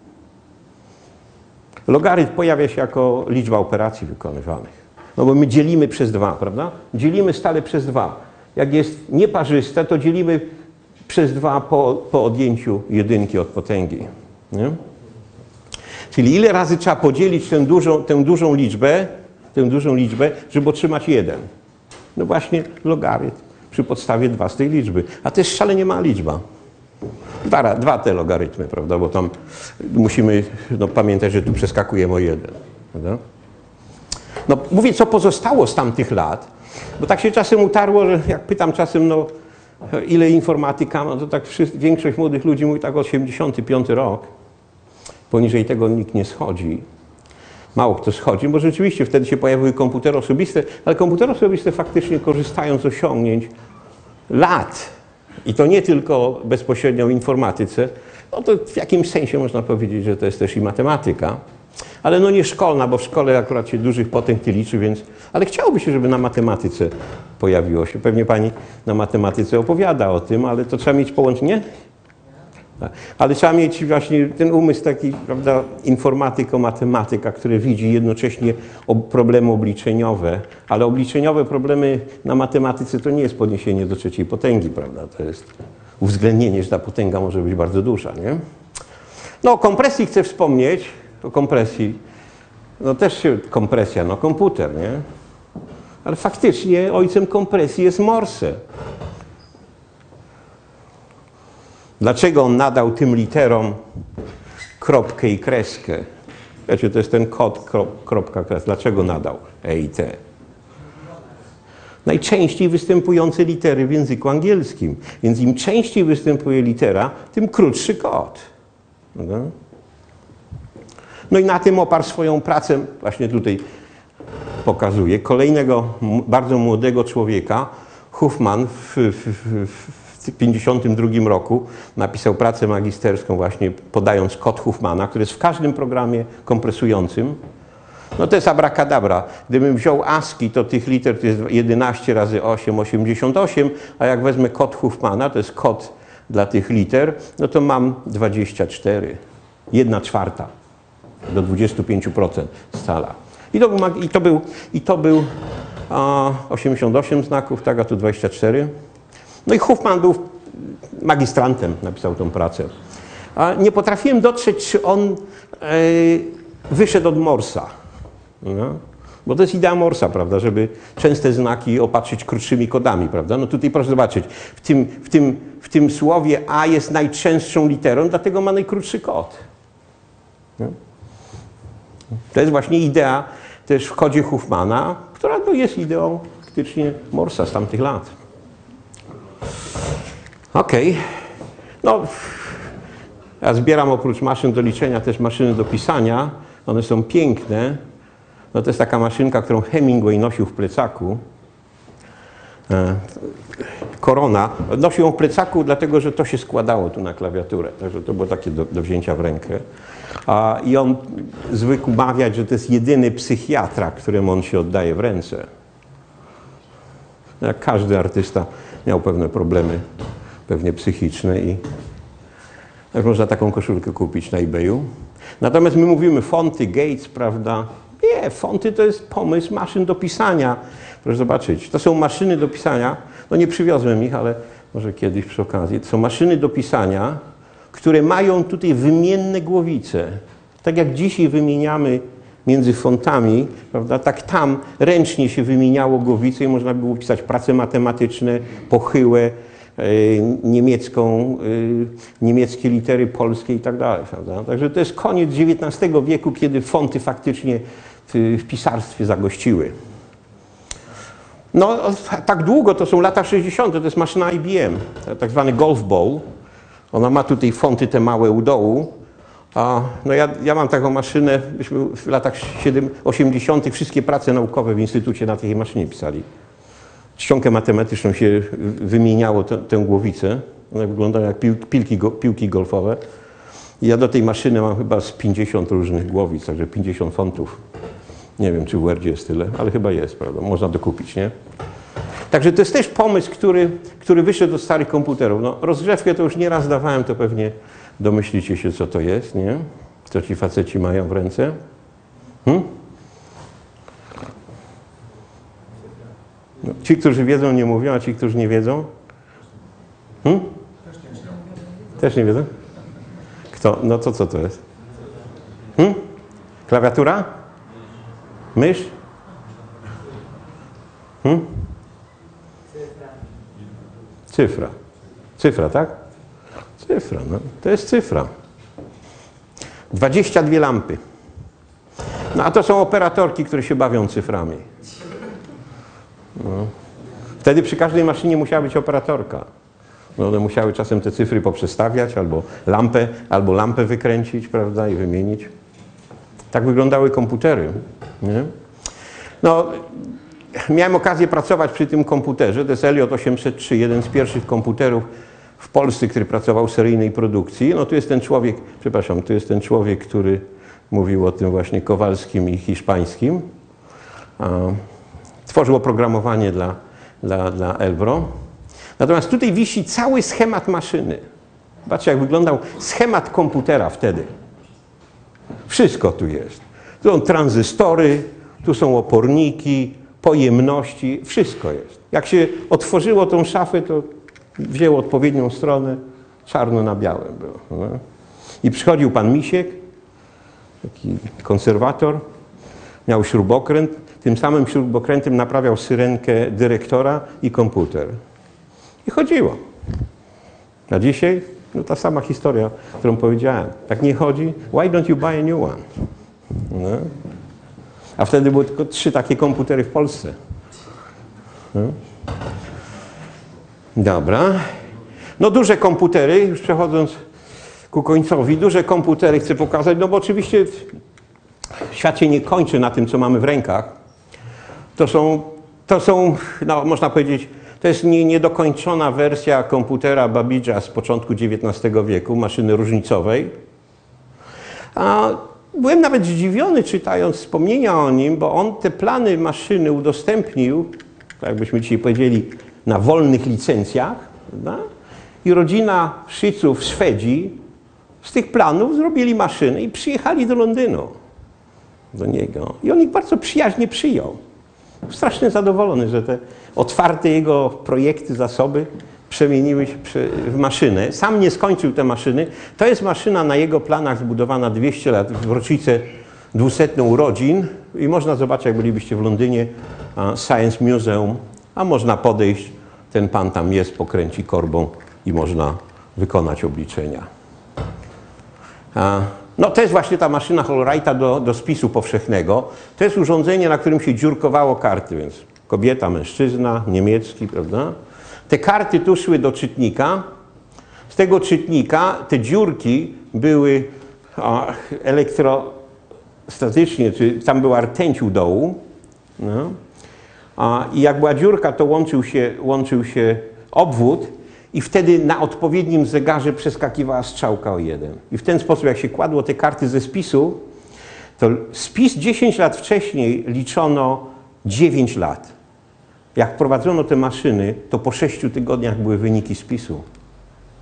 Logarytm pojawia się jako liczba operacji wykonywanych. No bo my dzielimy przez dwa, prawda? Dzielimy stale przez dwa. Jak jest nieparzyste, to dzielimy przez dwa po, po odjęciu jedynki od potęgi. Nie? Czyli ile razy trzeba podzielić tę dużą, tę dużą liczbę, tę dużą liczbę, żeby otrzymać jeden? No właśnie logarytm przy podstawie dwa z tej liczby. A to jest szalenie mała liczba. Dwa, dwa te logarytmy, prawda? Bo tam musimy no, pamiętać, że tu przeskakujemy o jeden. Prawda? No mówię, co pozostało z tamtych lat, bo tak się czasem utarło, że jak pytam czasem, no ile informatyka ma, to tak wszyscy, większość młodych ludzi mówi tak osiemdziesiąty piąty rok. Poniżej tego nikt nie schodzi. Mało kto schodzi, bo rzeczywiście wtedy się pojawiły komputery osobiste, ale komputery osobiste faktycznie korzystają z osiągnięć lat. I to nie tylko bezpośrednio w informatyce, no to w jakimś sensie można powiedzieć, że to jest też i matematyka. Ale no nie szkolna, bo w szkole akurat się dużych potęg nie liczy, więc... Ale chciałoby się, żeby na matematyce pojawiło się. Pewnie pani na matematyce opowiada o tym, ale to trzeba mieć połączenie. Tak. Ale trzeba mieć właśnie ten umysł taki, prawda, informatyko-matematyka, który widzi jednocześnie problemy obliczeniowe, ale obliczeniowe problemy na matematyce to nie jest podniesienie do trzeciej potęgi, prawda, to jest uwzględnienie, że ta potęga może być bardzo duża, nie? No o kompresji chcę wspomnieć, o kompresji, no też się kompresja, no komputer, nie? Ale faktycznie ojcem kompresji jest Morse. Dlaczego on nadał tym literom kropkę i kreskę? Wiecie, to jest ten kod, krop, kropka, kreska. Dlaczego nadał E i T? Najczęściej występujące litery w języku angielskim. Więc im częściej występuje litera, tym krótszy kod. No i na tym oparł swoją pracę, właśnie tutaj pokazuję, kolejnego bardzo młodego człowieka, Huffman w, w, w, w pięćdziesiątym drugim roku napisał pracę magisterską właśnie podając kod Huffmana, który jest w każdym programie kompresującym. No to jest abracadabra. Gdybym wziął ASCII, to tych liter to jest jedenaście razy osiem, osiemdziesiąt osiem, a jak wezmę kod Huffmana, to jest kod dla tych liter, no to mam dwadzieścia cztery, jedna czwarta do dwudziestu pięciu procent scala. I to był, i to był, i to był a, osiemdziesiąt osiem znaków, tak, a tu dwadzieścia cztery. No i Huffman był magistrantem, napisał tą pracę. A nie potrafiłem dotrzeć, czy on e, wyszedł od Morsa. No? Bo to jest idea Morsa, prawda, żeby częste znaki opatrzyć krótszymi kodami, prawda? No tutaj proszę zobaczyć, w tym, w tym, w tym słowie A jest najczęstszą literą, dlatego ma najkrótszy kod. No? To jest właśnie idea też w kodzie Huffmana, która no, jest ideą faktycznie Morsa z tamtych lat. Okej. Okay. No, ja zbieram oprócz maszyn do liczenia też maszyny do pisania. One są piękne. No, to jest taka maszynka, którą Hemingway nosił w plecaku. Korona. Nosił ją w plecaku, dlatego że to się składało tu na klawiaturę. Także to było takie do, do wzięcia w rękę. A, I on zwykł mawiać, że to jest jedyny psychiatra, któremu on się oddaje w ręce. Jak każdy artysta miał pewne problemy, pewnie psychiczne i tak można taką koszulkę kupić na eBayu. Natomiast my mówimy fonty, Gates, prawda? Nie, fonty to jest pomysł maszyn do pisania. Proszę zobaczyć, to są maszyny do pisania. No nie przywiozłem ich, ale może kiedyś przy okazji. To są maszyny do pisania, które mają tutaj wymienne głowice. Tak jak dzisiaj wymieniamy między fontami, prawda, tak tam ręcznie się wymieniało głowice i można było pisać prace matematyczne, pochyłe, niemiecką, niemieckie litery polskie i tak dalej. Prawda? Także to jest koniec dziewiętnastego wieku, kiedy fonty faktycznie w pisarstwie zagościły. No tak długo, to są lata sześćdziesiąte, to jest maszyna I B M, tak zwany Golf Ball. Ona ma tutaj fonty te małe u dołu. A, no ja, ja mam taką maszynę, myśmy w latach osiemdziesiątych wszystkie prace naukowe w instytucie na tej maszynie pisali. Czcionkę matematyczną się wymieniało tę, tę głowicę. One wyglądają jak piłki, piłki golfowe. I ja do tej maszyny mam chyba z pięćdziesiąt różnych głowic, także pięćdziesiąt fontów. Nie wiem, czy w Wordzie jest tyle, ale chyba jest, prawda? Można dokupić, nie? Także to jest też pomysł, który, który wyszedł do starych komputerów. No, rozgrzewkę to już nieraz dawałem, to pewnie domyślicie się, co to jest, nie? Co ci faceci mają w ręce? Hmm? No, ci, którzy wiedzą, nie mówią, a ci, którzy nie wiedzą? Hmm? Też nie wiedzą? Kto? No to co to jest? Hmm? Klawiatura? Mysz? Hmm? Cyfra. Cyfra, tak? Cyfra, no. To jest cyfra. dwadzieścia dwie lampy. No a to są operatorki, które się bawią cyframi. No. Wtedy przy każdej maszynie musiała być operatorka. No one musiały czasem te cyfry poprzestawiać, albo lampę, albo lampę wykręcić, prawda, i wymienić. Tak wyglądały komputery. Nie? No, miałem okazję pracować przy tym komputerze. To jest Elliot osiemset trzy, jeden z pierwszych komputerów w Polsce, który pracował w seryjnej produkcji. No tu jest ten człowiek, przepraszam, tu jest ten człowiek, który mówił o tym właśnie Kowalskim i hiszpańskim. Tworzył oprogramowanie dla, dla, dla Elbro. Natomiast tutaj wisi cały schemat maszyny. Zobaczcie, jak wyglądał schemat komputera wtedy. Wszystko tu jest. Tu są tranzystory, tu są oporniki, pojemności, wszystko jest. Jak się otworzyło tą szafę, to wzięło odpowiednią stronę, czarno na białym było. No. I przychodził pan Misiek, taki konserwator, miał śrubokręt, tym samym śrubokrętem naprawiał syrenkę dyrektora i komputer. I chodziło. A dzisiaj, no ta sama historia, którą powiedziałem. Jak nie chodzi, why don't you buy a new one? No. A wtedy były tylko trzy takie komputery w Polsce. No. Dobra. No duże komputery, już przechodząc ku końcowi, duże komputery chcę pokazać, no bo oczywiście świat się nie kończy na tym, co mamy w rękach. To są, to są no można powiedzieć, to jest nie, niedokończona wersja komputera Babbagea z początku dziewiętnastego wieku, maszyny różnicowej. A byłem nawet zdziwiony, czytając wspomnienia o nim, bo on te plany maszyny udostępnił, tak jakbyśmy dzisiaj powiedzieli, na wolnych licencjach, prawda? I rodzina Szyców, Szwedzi z tych planów zrobili maszyny i przyjechali do Londynu do niego. I on ich bardzo przyjaźnie przyjął. Strasznie zadowolony, że te otwarte jego projekty, zasoby przemieniły się w maszynę. Sam nie skończył te maszyny. To jest maszyna na jego planach zbudowana dwieście lat w rocznicę dwusetną urodzin i można zobaczyć, jak bylibyście w Londynie, Science Museum, a można podejść, ten pan tam jest, pokręci korbą i można wykonać obliczenia. No to jest właśnie ta maszyna Holwrighta do, do spisu powszechnego. To jest urządzenie, na którym się dziurkowało karty, więc kobieta, mężczyzna, niemiecki, prawda? Te karty tu szły do czytnika. Z tego czytnika te dziurki były a, elektrostatycznie, czy tam była rtęć u dołu. No. A, I jak była dziurka, to łączył się, łączył się obwód i wtedy na odpowiednim zegarze przeskakiwała strzałka o jeden. I w ten sposób, jak się kładło te karty ze spisu, to spis dziesięć lat wcześniej liczono dziewięć lat. Jak prowadzono te maszyny, to po sześciu tygodniach były wyniki spisu.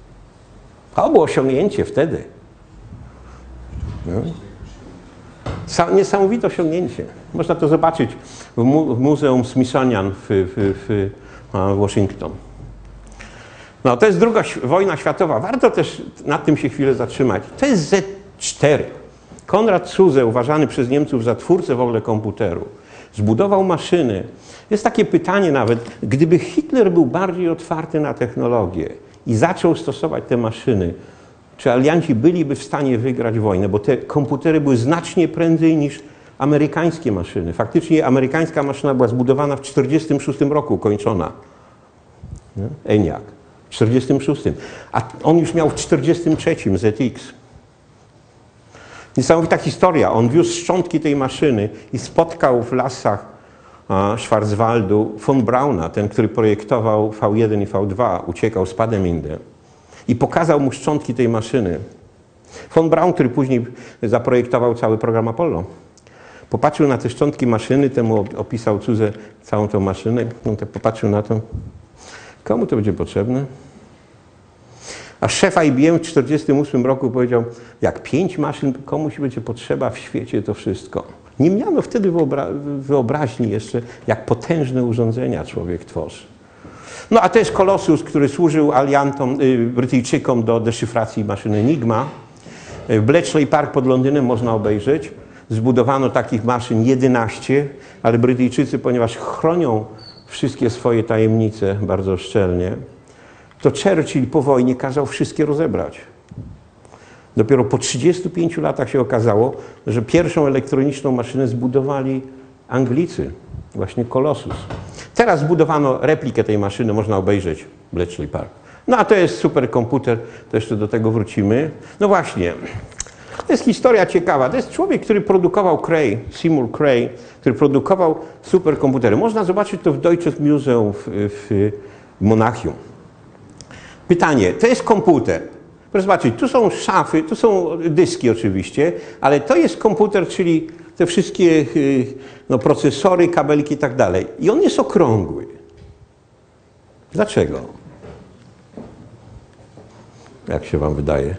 To było osiągnięcie wtedy. No. Niesamowite osiągnięcie. Można to zobaczyć w, mu w Muzeum Smithsonian w, w, w, w Waszyngton. No, to jest druga wojna światowa. Warto też nad tym się chwilę zatrzymać. To jest Z cztery. Konrad Zuse, uważany przez Niemców za twórcę w ogóle komputeru, zbudował maszyny. Jest takie pytanie nawet, gdyby Hitler był bardziej otwarty na technologię i zaczął stosować te maszyny, czy alianci byliby w stanie wygrać wojnę, bo te komputery były znacznie prędzej niż amerykańskie maszyny. Faktycznie amerykańska maszyna była zbudowana w tysiąc dziewięćset czterdziestym szóstym roku, kończona. ENIAC. W czterdziestym szóstym. A on już miał w czterdziestym trzecim Z X. Niesamowita historia. On wiózł szczątki tej maszyny i spotkał w lasach Schwarzwaldu von Brauna, ten, który projektował V jeden i V dwa, uciekał z Pademinde. I pokazał mu szczątki tej maszyny. Von Braun, który później zaprojektował cały program Apollo. Popatrzył na te szczątki maszyny, temu opisał Zuse całą tą maszynę. On tak popatrzył na to. Komu to będzie potrzebne? A szef I B M w tysiąc dziewięćset czterdziestym ósmym roku powiedział, jak pięć maszyn, komuś będzie potrzeba w świecie to wszystko. Nie miano wtedy wyobra wyobraźni jeszcze, jak potężne urządzenia człowiek tworzy. No a to jest Colossus, który służył aliantom, y, Brytyjczykom do deszyfracji maszyny Enigma. W Bletchley Park pod Londynem można obejrzeć. Zbudowano takich maszyn jedenaście, ale Brytyjczycy, ponieważ chronią wszystkie swoje tajemnice bardzo szczelnie, to Churchill po wojnie kazał wszystkie rozebrać. Dopiero po trzydziestu pięciu latach się okazało, że pierwszą elektroniczną maszynę zbudowali Anglicy, właśnie Colossus. Teraz zbudowano replikę tej maszyny, można obejrzeć w Bletchley Park. No a to jest superkomputer, to jeszcze do tego wrócimy. No właśnie, to jest historia ciekawa. To jest człowiek, który produkował Cray, Seymour Cray, który produkował superkomputery. Można zobaczyć to w Deutsches Museum w, w Monachium. Pytanie, to jest komputer. Proszę zobaczyć, tu są szafy, tu są dyski oczywiście, ale to jest komputer, czyli te wszystkie no, procesory, kabelki i tak dalej. I on jest okrągły. Dlaczego? Jak się wam wydaje?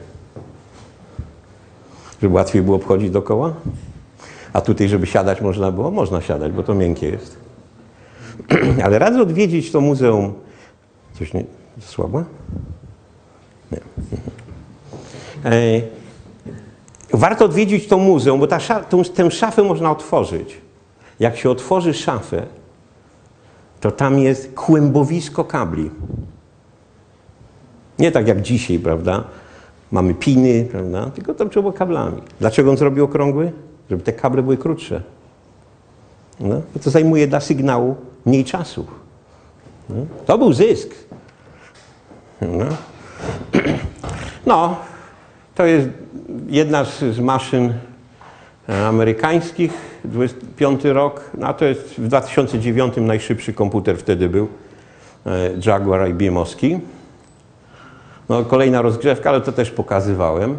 Żeby łatwiej było obchodzić dookoła? A tutaj, żeby siadać można było? Można siadać, bo to miękkie jest. Ale radzę odwiedzić to muzeum. Coś nie... Słabo? Nie. E, warto odwiedzić to muzeum, bo ta szaf, tą, tę szafę można otworzyć. Jak się otworzy szafę, to tam jest kłębowisko kabli. Nie tak jak dzisiaj, prawda? Mamy piny, prawda? Tylko to trzeba było kablami. Dlaczego on zrobił okrągły? Żeby te kable były krótsze. No? Bo to zajmuje dla sygnału mniej czasu. No? To był zysk. No. No, to jest jedna z, z maszyn amerykańskich, dwudziesty piąty rok, no a to jest w dwa tysiące dziewiątym najszybszy komputer wtedy był, Jaguar I B M-owski. No, kolejna rozgrzewka, ale to też pokazywałem.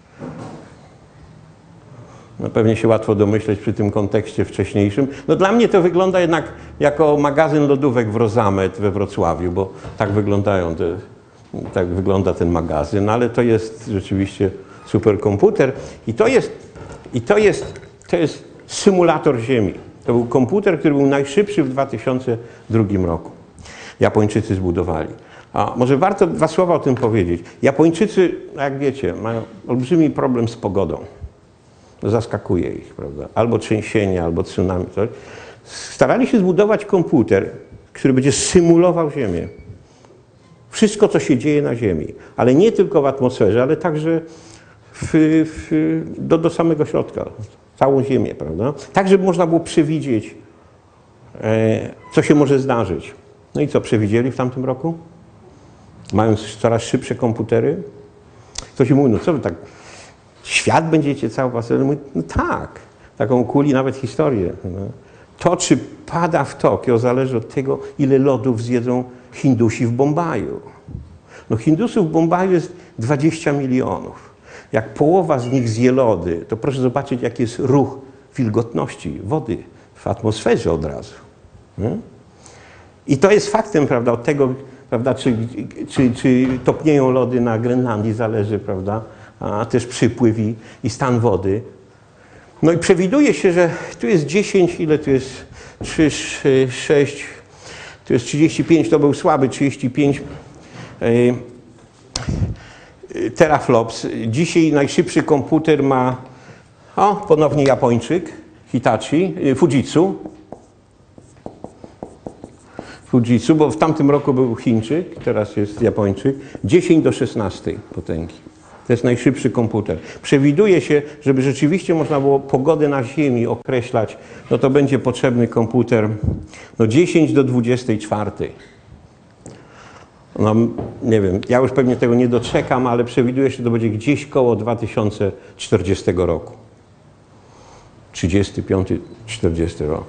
No, pewnie się łatwo domyśleć przy tym kontekście wcześniejszym. No, dla mnie to wygląda jednak jako magazyn lodówek w Rozamet we Wrocławiu, bo tak wyglądają te, tak wygląda ten magazyn, ale to jest rzeczywiście superkomputer i to jest, i to jest, to jest symulator Ziemi. To był komputer, który był najszybszy w dwa tysiące drugim roku. Japończycy zbudowali. A może warto dwa słowa o tym powiedzieć. Japończycy, jak wiecie, mają olbrzymi problem z pogodą. Zaskakuje ich, prawda? Albo trzęsienie, albo tsunami. Coś. Starali się zbudować komputer, który będzie symulował Ziemię. Wszystko, co się dzieje na Ziemi. Ale nie tylko w atmosferze, ale także w, w, do, do samego środka. Całą Ziemię, prawda? Tak, żeby można było przewidzieć, e, co się może zdarzyć. No i co przewidzieli w tamtym roku? Mając coraz szybsze komputery? Ktoś im mówi, no co wy tak, świat będziecie cały was... No tak, taką kuli nawet historię. No. To, czy pada w Tokio, zależy od tego, ile lodów zjedzą Hindusi w Bombaju. No Hindusów w Bombaju jest dwadzieścia milionów. Jak połowa z nich zje lody, to proszę zobaczyć, jaki jest ruch wilgotności wody w atmosferze od razu. Nie? I to jest faktem, prawda, od tego, prawda, czy, czy, czy topnieją lody na Grenlandii, zależy, prawda, a też przypływ i, i stan wody. No i przewiduje się, że tu jest dziesięć, ile tu jest? trzy, sześć, tu jest trzydzieści pięć, to był słaby, trzydzieści pięć teraflops. Dzisiaj najszybszy komputer ma, o, ponownie Japończyk, Hitachi, Fujitsu. Fujitsu, bo w tamtym roku był Chińczyk, teraz jest Japończyk. dziesięć do szesnastej potęgi. To jest najszybszy komputer. Przewiduje się, żeby rzeczywiście można było pogodę na Ziemi określać, no to będzie potrzebny komputer no dziesięć do dwudziestej czwartej. No, nie wiem, ja już pewnie tego nie doczekam, ale przewiduje się, że to będzie gdzieś koło dwa tysiące czterdziestego roku. trzydziesty piąty, czterdziesty rok.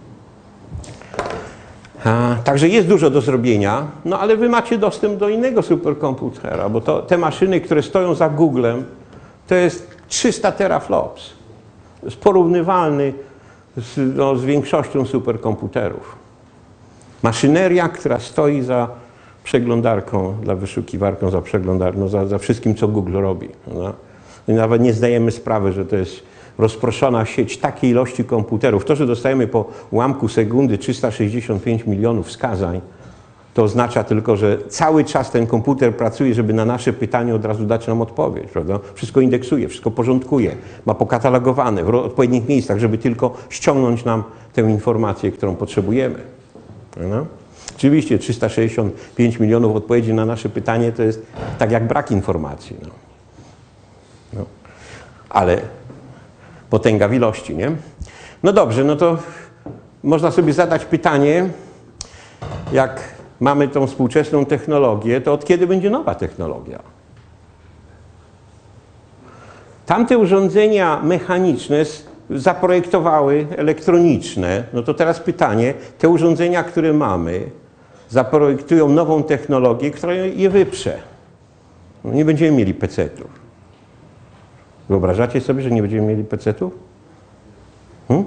A, także jest dużo do zrobienia, no ale wy macie dostęp do innego superkomputera, bo to, te maszyny, które stoją za Googlem, to jest trzysta teraflops. To jest porównywalny z, no, z większością superkomputerów. Maszyneria, która stoi za przeglądarką, dla wyszukiwarką, za przeglądarką, za, za wszystkim, co Google robi. No. I nawet nie zdajemy sprawy, że to jest rozproszona sieć takiej ilości komputerów. To, że dostajemy po ułamku sekundy trzysta sześćdziesiąt pięć milionów wskazań, to oznacza tylko, że cały czas ten komputer pracuje, żeby na nasze pytanie od razu dać nam odpowiedź, prawda? Wszystko indeksuje, wszystko porządkuje, ma pokatalogowane w odpowiednich miejscach, żeby tylko ściągnąć nam tę informację, którą potrzebujemy. No? Oczywiście trzysta sześćdziesiąt pięć milionów odpowiedzi na nasze pytanie to jest tak jak brak informacji. No. No. Ale potęga w ilości, nie? No dobrze, no to można sobie zadać pytanie, jak mamy tą współczesną technologię, to od kiedy będzie nowa technologia? Tamte urządzenia mechaniczne zaprojektowały elektroniczne, no to teraz pytanie, te urządzenia, które mamy, zaprojektują nową technologię, która je wyprze. No nie będziemy mieli pecetów. Wyobrażacie sobie, że nie będziemy mieli pecetów? Hmm?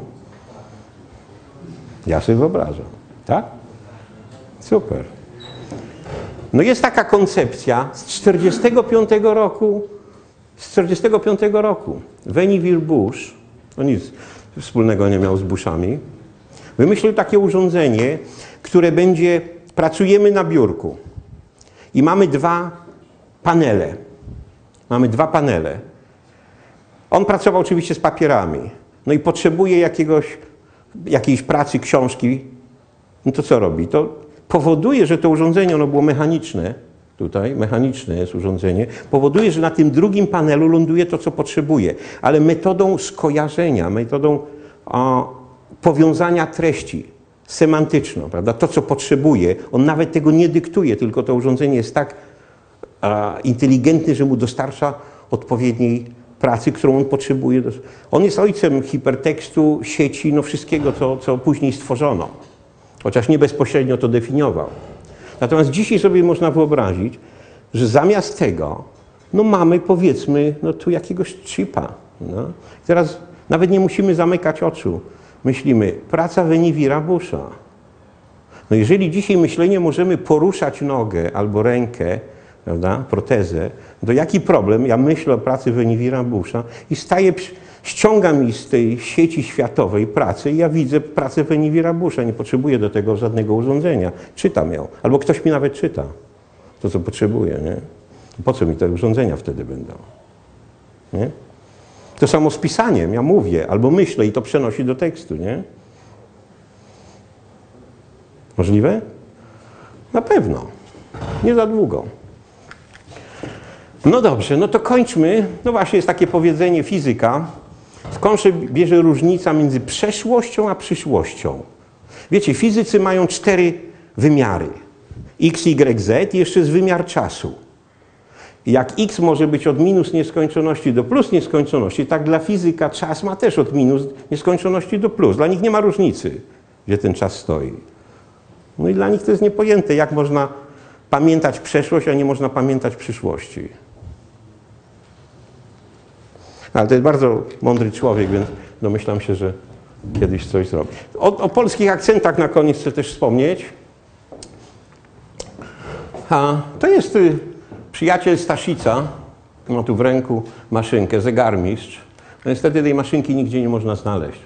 Ja sobie wyobrażam. Tak? Super. No jest taka koncepcja z czterdziestego piątego roku, z czterdziestego piątego roku. Vannevar Bush, on nic wspólnego nie miał z Bushami, wymyślił takie urządzenie, które będzie, pracujemy na biurku i mamy dwa panele. Mamy dwa panele. On pracował oczywiście z papierami. No i potrzebuje jakiegoś, jakiejś pracy, książki. No to co robi? To powoduje, że to urządzenie, ono było mechaniczne, tutaj mechaniczne jest urządzenie, powoduje, że na tym drugim panelu ląduje to, co potrzebuje. Ale metodą skojarzenia, metodą o, powiązania treści semantyczną, prawda? To, co potrzebuje, on nawet tego nie dyktuje, tylko to urządzenie jest tak a, inteligentne, że mu dostarcza odpowiedniej pracy, którą on potrzebuje. On jest ojcem hipertekstu, sieci, no wszystkiego, co, co później stworzono. Chociaż nie bezpośrednio to definiował. Natomiast dzisiaj sobie można wyobrazić, że zamiast tego, no mamy powiedzmy, no tu jakiegoś chipa. No. Teraz nawet nie musimy zamykać oczu. Myślimy, praca Vannevera Busha. No jeżeli dzisiaj myślenie możemy poruszać nogę albo rękę, prawda, protezę, to jaki problem? Ja myślę o pracy Vannevera Busha i staję, ściągam mi z tej sieci światowej pracy i ja widzę pracę Vannevera Busha. Nie potrzebuję do tego żadnego urządzenia. Czytam ją. Albo ktoś mi nawet czyta to, co potrzebuję. Nie? Po co mi te urządzenia wtedy będą? Nie? To samo z pisaniem. Ja mówię albo myślę i to przenosi do tekstu. Nie? Możliwe? Na pewno. Nie za długo. No dobrze, no to kończmy. No właśnie jest takie powiedzenie fizyka. Skąd się bierze różnica między przeszłością a przyszłością? Wiecie, fizycy mają cztery wymiary. X, Y, Z i jeszcze jest wymiar czasu. I jak X może być od minus nieskończoności do plus nieskończoności, tak dla fizyka czas ma też od minus nieskończoności do plus. Dla nich nie ma różnicy, gdzie ten czas stoi. No i dla nich to jest niepojęte, jak można pamiętać przeszłość, a nie można pamiętać przyszłości. Ale to jest bardzo mądry człowiek, więc domyślam się, że kiedyś coś zrobi. O, o polskich akcentach na koniec chcę też wspomnieć. A, to jest y, przyjaciel Staszica, ma tu w ręku maszynkę, zegarmistrz. No niestety tej maszynki nigdzie nie można znaleźć.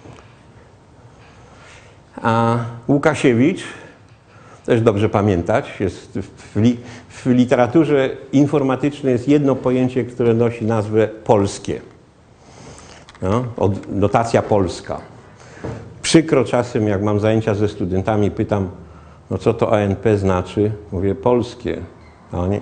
A Łukasiewicz, też dobrze pamiętać, jest w, li, w literaturze informatycznej jest jedno pojęcie, które nosi nazwę polskie. No, od, notacja polska. Przykro czasem, jak mam zajęcia ze studentami, pytam, no co to A N P znaczy? Mówię, polskie. A oni...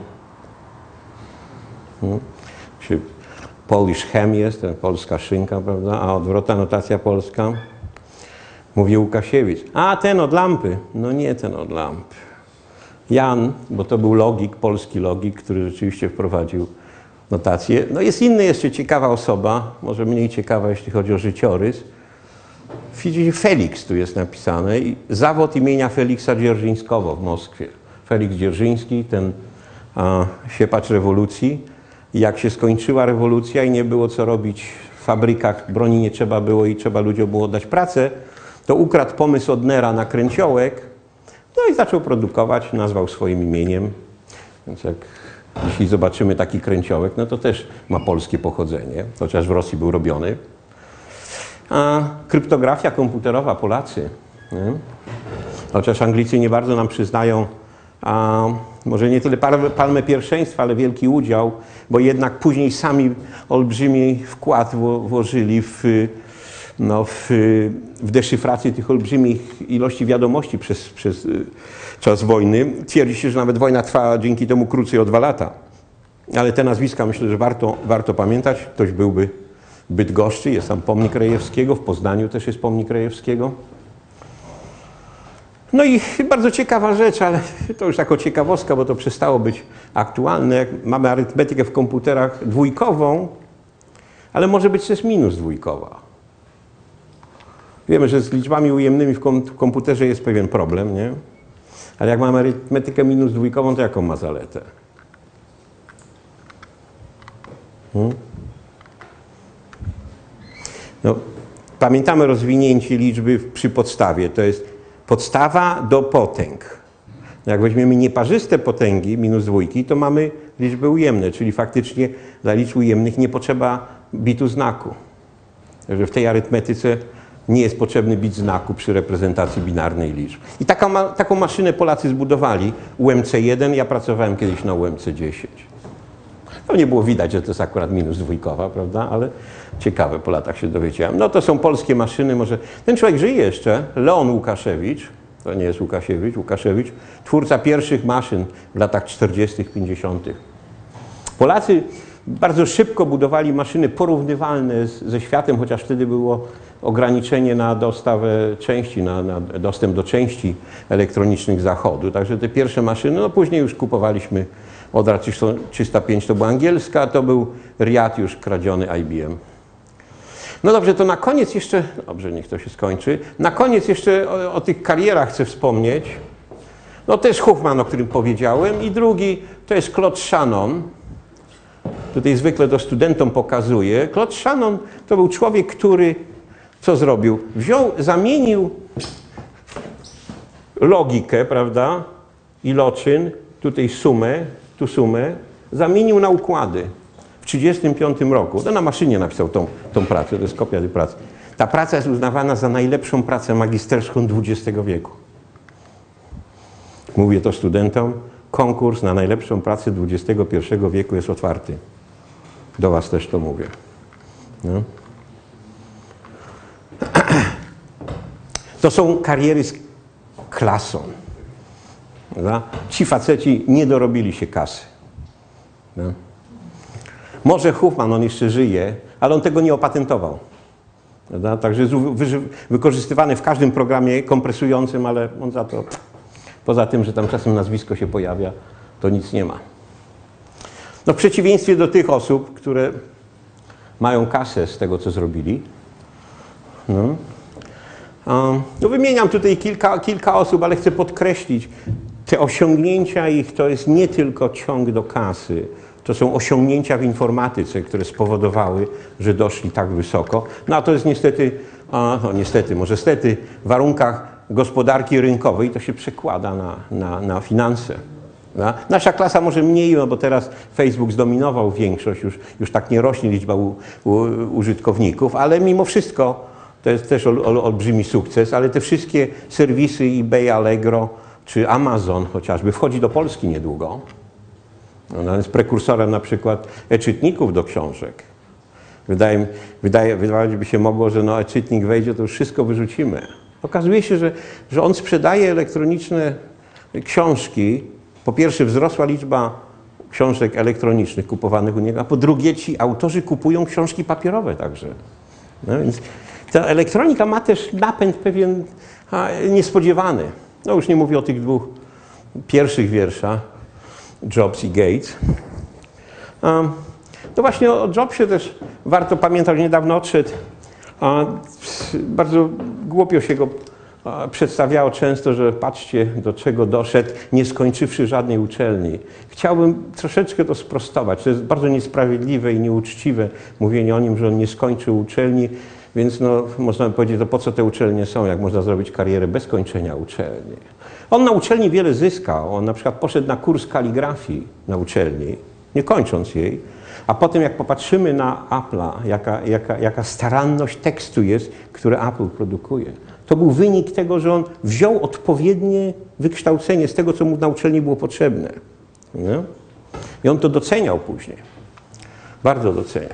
Hmm. Polish ham jest, polska szynka, prawda? A odwrotna notacja polska. Mówi Łukasiewicz. A, ten od lampy. No nie ten od lampy. Jan, bo to był logik, polski logik, który rzeczywiście wprowadził notację. No jest inna jeszcze ciekawa osoba, może mniej ciekawa, jeśli chodzi o życiorys. Widzicie, Felix tu jest napisane. I zawód imienia Feliksa Dzierżyńskiego w Moskwie. Feliks Dzierżyński, ten a, siepacz rewolucji. I jak się skończyła rewolucja i nie było co robić w fabrykach, broni nie trzeba było i trzeba ludziom było dać pracę, to ukradł pomysł od Nera na kręciołek, no i zaczął produkować, nazwał swoim imieniem. Więc jak jeśli zobaczymy taki kręciołek, no to też ma polskie pochodzenie, chociaż w Rosji był robiony. A kryptografia komputerowa, Polacy. Nie? Chociaż Anglicy nie bardzo nam przyznają, a może nie tyle palmę pierwszeństwa, ale wielki udział, bo jednak później sami olbrzymi wkład włożyli w, no, w, w deszyfrację tych olbrzymich ilości wiadomości przez, przez czas wojny. Twierdzi się, że nawet wojna trwa dzięki temu krócej o dwa lata. Ale te nazwiska myślę, że warto, warto pamiętać. Ktoś byłby w Bydgoszczy, jest tam pomnik Rejewskiego, w Poznaniu też jest pomnik Rejewskiego. No i bardzo ciekawa rzecz, ale to już jako ciekawostka, bo to przestało być aktualne. Jak mamy arytmetykę w komputerach dwójkową, ale może być też minus dwójkowa. Wiemy, że z liczbami ujemnymi w komputerze jest pewien problem, nie? Ale jak mamy arytmetykę minus dwójkową, to jaką ma zaletę? Hmm? No, pamiętamy rozwinięcie liczby przy podstawie. To jest podstawa do potęg. Jak weźmiemy nieparzyste potęgi, minus dwójki, to mamy liczby ujemne, czyli faktycznie dla liczb ujemnych nie potrzeba bitu znaku. Także w tej arytmetyce nie jest potrzebny bit znaku przy reprezentacji binarnej liczb. I taką, ma, taką maszynę Polacy zbudowali, U M C jeden, ja pracowałem kiedyś na U M C dziesięć. No nie było widać, że to jest akurat minus dwójkowa, prawda, ale ciekawe, po latach się dowiedziałem. No to są polskie maszyny, może... Ten człowiek żyje jeszcze, Leon Łukaszewicz, to nie jest Łukasiewicz, Łukaszewicz, twórca pierwszych maszyn w latach czterdziestych, pięćdziesiątych. Polacy bardzo szybko budowali maszyny porównywalne z, ze światem, chociaż wtedy było ograniczenie na dostawę części, na, na dostęp do części elektronicznych Zachodu. Także te pierwsze maszyny, no później już kupowaliśmy Odra trzysta pięć to była angielska, a to był Riad już kradziony I B M. No dobrze, to na koniec jeszcze, dobrze, niech to się skończy, na koniec jeszcze o, o tych karierach chcę wspomnieć. No też Huffman, o którym powiedziałem, i drugi to jest Claude Shannon. Tutaj zwykle to studentom pokazuję. Claude Shannon to był człowiek, który co zrobił? Wziął, zamienił logikę, prawda, iloczyn, tutaj sumę, tu sumę, zamienił na układy w tysiąc dziewięćset trzydziestym piątym roku. To na maszynie napisał tą, tą pracę, to jest kopia tej pracy. Ta praca jest uznawana za najlepszą pracę magisterską dwudziestego wieku. Mówię to studentom, konkurs na najlepszą pracę dwudziestego pierwszego wieku jest otwarty. Do was też to mówię. No. To są kariery z klasą. Prawda? Ci faceci nie dorobili się kasy. No. Może Huffman, on jeszcze żyje, ale on tego nie opatentował. Prawda? Także jest wykorzystywany w każdym programie kompresującym, ale on za to, poza tym, że tam czasem nazwisko się pojawia, to nic nie ma. No w przeciwieństwie do tych osób, które mają kasę z tego, co zrobili. No, no wymieniam tutaj kilka, kilka osób, ale chcę podkreślić, te osiągnięcia ich to jest nie tylko ciąg do kasy, to są osiągnięcia w informatyce, które spowodowały, że doszli tak wysoko. No a to jest niestety, a, no niestety, może stety, w warunkach gospodarki rynkowej to się przekłada na, na, na finanse. No, nasza klasa może mniej, no bo teraz Facebook zdominował większość, już, już tak nie rośnie liczba u, u, użytkowników, ale mimo wszystko to jest też ol, ol, olbrzymi sukces, ale te wszystkie serwisy eBay, Allegro czy Amazon chociażby wchodzi do Polski niedługo. No, jest prekursorem na przykład e-czytników do książek. Wydaje, wydaje, wydawać by się mogło, że no, e-czytnik wejdzie, to już wszystko wyrzucimy. Okazuje się, że, że on sprzedaje elektroniczne książki. Po pierwsze wzrosła liczba książek elektronicznych kupowanych u niego, a po drugie ci autorzy kupują książki papierowe także. No, więc ta elektronika ma też napęd pewien a, niespodziewany. No już nie mówię o tych dwóch pierwszych wierszach, Jobs i Gates. A, no właśnie o Jobsie też warto pamiętać, że niedawno odszedł. A, bardzo głupio się go a, przedstawiało często, że patrzcie, do czego doszedł, nie skończywszy żadnej uczelni. Chciałbym troszeczkę to sprostować. To jest bardzo niesprawiedliwe i nieuczciwe mówienie o nim, że on nie skończył uczelni, więc no, można by powiedzieć, to po co te uczelnie są, jak można zrobić karierę bez kończenia uczelni. On na uczelni wiele zyskał. On na przykład poszedł na kurs kaligrafii na uczelni, nie kończąc jej, a potem jak popatrzymy na Apple'a, jaka, jaka, jaka staranność tekstu jest, który Apple produkuje, to był wynik tego, że on wziął odpowiednie wykształcenie z tego, co mu na uczelni było potrzebne. Nie? I on to doceniał później. Bardzo doceniał.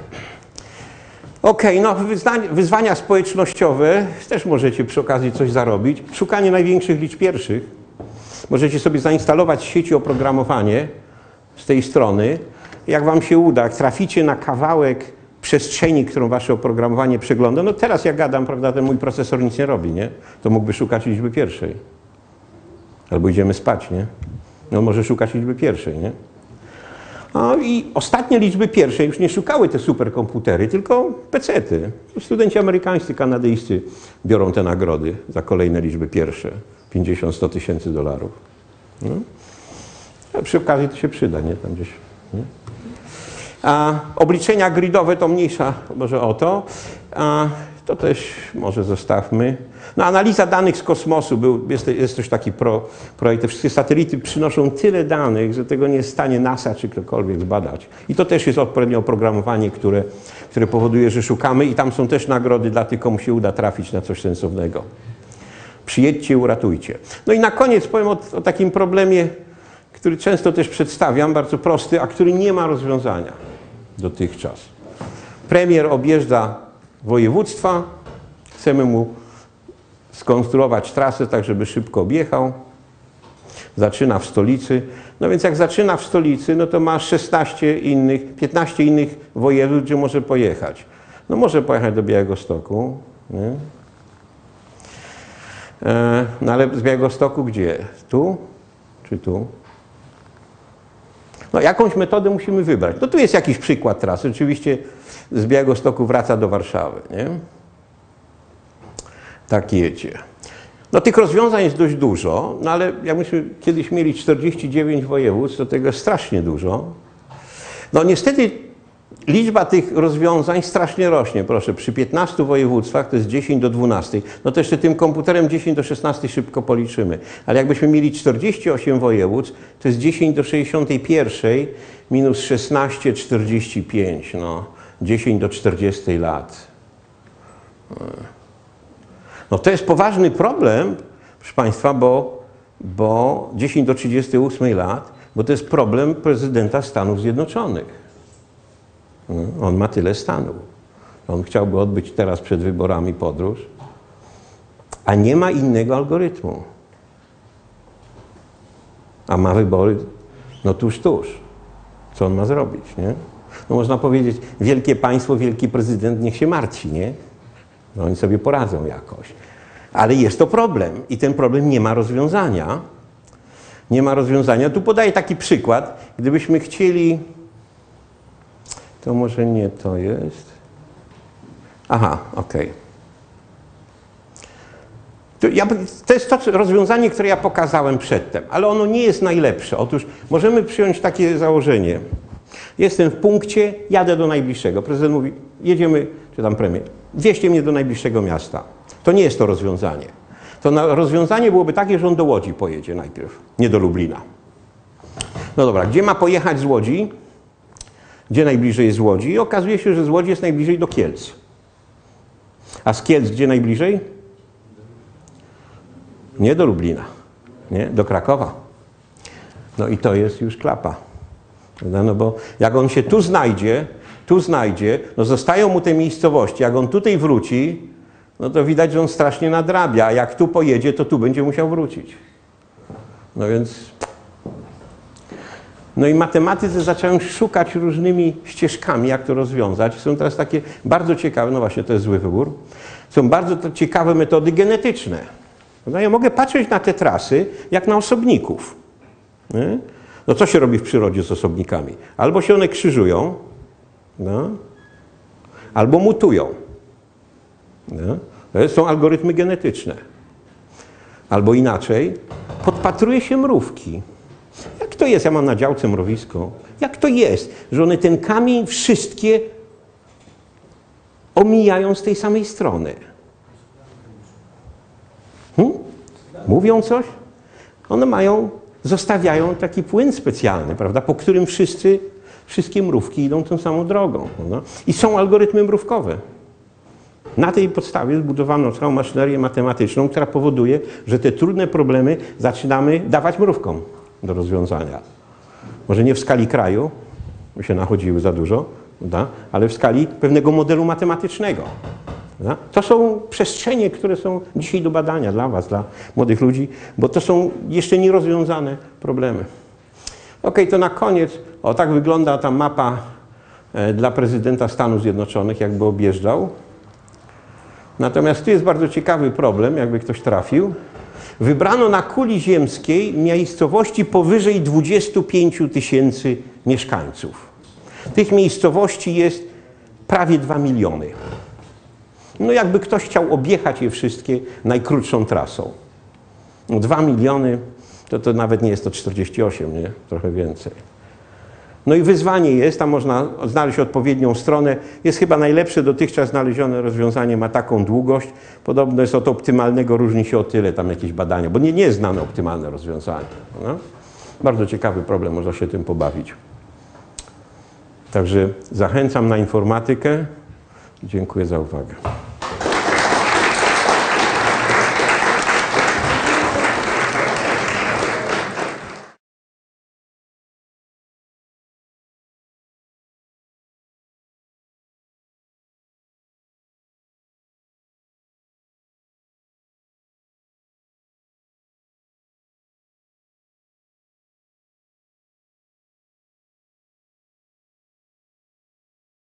Okej, okay, no wyzwania, wyzwania społecznościowe, też możecie przy okazji coś zarobić. Szukanie największych liczb pierwszych. Możecie sobie zainstalować w sieci oprogramowanie z tej strony. Jak wam się uda, jak traficie na kawałek przestrzeni, którą wasze oprogramowanie przegląda, no teraz jak gadam, prawda, ten mój procesor nic nie robi, nie? To mógłby szukać liczby pierwszej. Albo idziemy spać, nie? No może szukać liczby pierwszej, nie? No i ostatnie liczby pierwszej już nie szukały te superkomputery, tylko pecety. Studenci amerykańscy, kanadyjscy biorą te nagrody za kolejne liczby pierwsze. pięćdziesiąt sto tysięcy dolarów. No. A przy okazji to się przyda, nie? Tam gdzieś. Nie? A obliczenia gridowe to mniejsza może o to. A to też może zostawmy. No, analiza danych z kosmosu. Był, jest, jest też taki pro, projekt. Te wszystkie satelity przynoszą tyle danych, że tego nie jest w stanie NASA czy ktokolwiek zbadać. I to też jest odpowiednie oprogramowanie, które, które powoduje, że szukamy i tam są też nagrody dla tych, komu się uda trafić na coś sensownego. Przyjedźcie i uratujcie. No i na koniec powiem o, o takim problemie, który często też przedstawiam, bardzo prosty, a który nie ma rozwiązania dotychczas. Premier objeżdża województwa, chcemy mu skonstruować trasę tak, żeby szybko objechał. Zaczyna w stolicy. No więc jak zaczyna w stolicy, no to ma szesnaście innych, piętnaście innych województw, gdzie może pojechać. No może pojechać do Białegostoku, nie? E, no ale z Białegostoku gdzie? Tu czy tu? No jakąś metodę musimy wybrać. No tu jest jakiś przykład trasy. Oczywiście z Białegostoku wraca do Warszawy, nie? Tak jedzie. No tych rozwiązań jest dość dużo, no ale jak myśmy kiedyś mieli czterdzieści dziewięć województw, to tego jest strasznie dużo. No niestety liczba tych rozwiązań strasznie rośnie. Proszę, przy piętnastu województwach to jest dziesięć do dwunastu. No to jeszcze tym komputerem dziesięć do szesnastu szybko policzymy. Ale jakbyśmy mieli czterdzieści osiem województw, to jest dziesięć do sześćdziesiątej pierwszej minus szesnaście, czterdzieści pięć. No, dziesięć do czterdziestu lat. No to jest poważny problem, proszę Państwa, bo, bo dziesięć do trzydziestu ośmiu lat, bo to jest problem prezydenta Stanów Zjednoczonych. On ma tyle stanów. On chciałby odbyć teraz przed wyborami podróż, a nie ma innego algorytmu. A ma wybory, no tuż, tuż. Co on ma zrobić, nie? No można powiedzieć, wielkie państwo, wielki prezydent, niech się martwi, nie? No oni sobie poradzą jakoś. Ale jest to problem i ten problem nie ma rozwiązania. Nie ma rozwiązania. Tu podaję taki przykład. Gdybyśmy chcieli... To może nie to jest. Aha, okej. Okay. To, ja, to jest to rozwiązanie, które ja pokazałem przedtem, ale ono nie jest najlepsze. Otóż możemy przyjąć takie założenie. Jestem w punkcie, jadę do najbliższego. Prezydent mówi, jedziemy, czy tam premier, wieźcie mnie do najbliższego miasta. To nie jest to rozwiązanie. To na, rozwiązanie byłoby takie, że on do Łodzi pojedzie najpierw, nie do Lublina. No dobra, gdzie ma pojechać z Łodzi? Gdzie najbliżej jest z Łodzi? I okazuje się, że z Łodzi jest najbliżej do Kielc. A z Kielc gdzie najbliżej? Nie do Lublina, nie? Do Krakowa. No i to jest już klapa. No bo jak on się tu znajdzie, tu znajdzie, no zostają mu te miejscowości. Jak on tutaj wróci, no to widać, że on strasznie nadrabia. A jak tu pojedzie, to tu będzie musiał wrócić. No więc... No i matematycy zaczęły szukać różnymi ścieżkami, jak to rozwiązać. Są teraz takie bardzo ciekawe, no właśnie to jest zły wybór, są bardzo ciekawe metody genetyczne. No ja mogę patrzeć na te trasy jak na osobników. Nie? No co się robi w przyrodzie z osobnikami? Albo się one krzyżują, no, albo mutują. No. To są algorytmy genetyczne. Albo inaczej, podpatruje się mrówki. Jak to jest? Ja mam na działce mrowisko. Jak to jest, że one ten kamień wszystkie omijają z tej samej strony? Hmm? Mówią coś? One mają, zostawiają taki płyn specjalny, prawda, po którym wszyscy, wszystkie mrówki idą tą samą drogą. No? I są algorytmy mrówkowe. Na tej podstawie zbudowano całą maszynerię matematyczną, która powoduje, że te trudne problemy zaczynamy dawać mrówkom do rozwiązania. Może nie w skali kraju, bo się nachodziły za dużo, prawda? Ale w skali pewnego modelu matematycznego. Prawda? To są przestrzenie, które są dzisiaj do badania dla was, dla młodych ludzi, bo to są jeszcze nierozwiązane problemy. Ok, to na koniec, o tak wygląda ta mapa dla prezydenta Stanów Zjednoczonych, jakby objeżdżał. Natomiast tu jest bardzo ciekawy problem, jakby ktoś trafił. Wybrano na kuli ziemskiej miejscowości powyżej dwudziestu pięciu tysięcy mieszkańców. Tych miejscowości jest prawie dwa miliony. No jakby ktoś chciał objechać je wszystkie najkrótszą trasą. dwa miliony, to to nawet nie jest to czterdzieści osiem, nie? Trochę więcej. No i wyzwanie jest, tam można znaleźć odpowiednią stronę. Jest chyba najlepsze dotychczas znalezione rozwiązanie, ma taką długość. Podobno jest od optymalnego, różni się o tyle tam jakieś badania, bo nie, nie jest znane optymalne rozwiązanie. No? Bardzo ciekawy problem, można się tym pobawić. Także zachęcam na informatykę. Dziękuję za uwagę.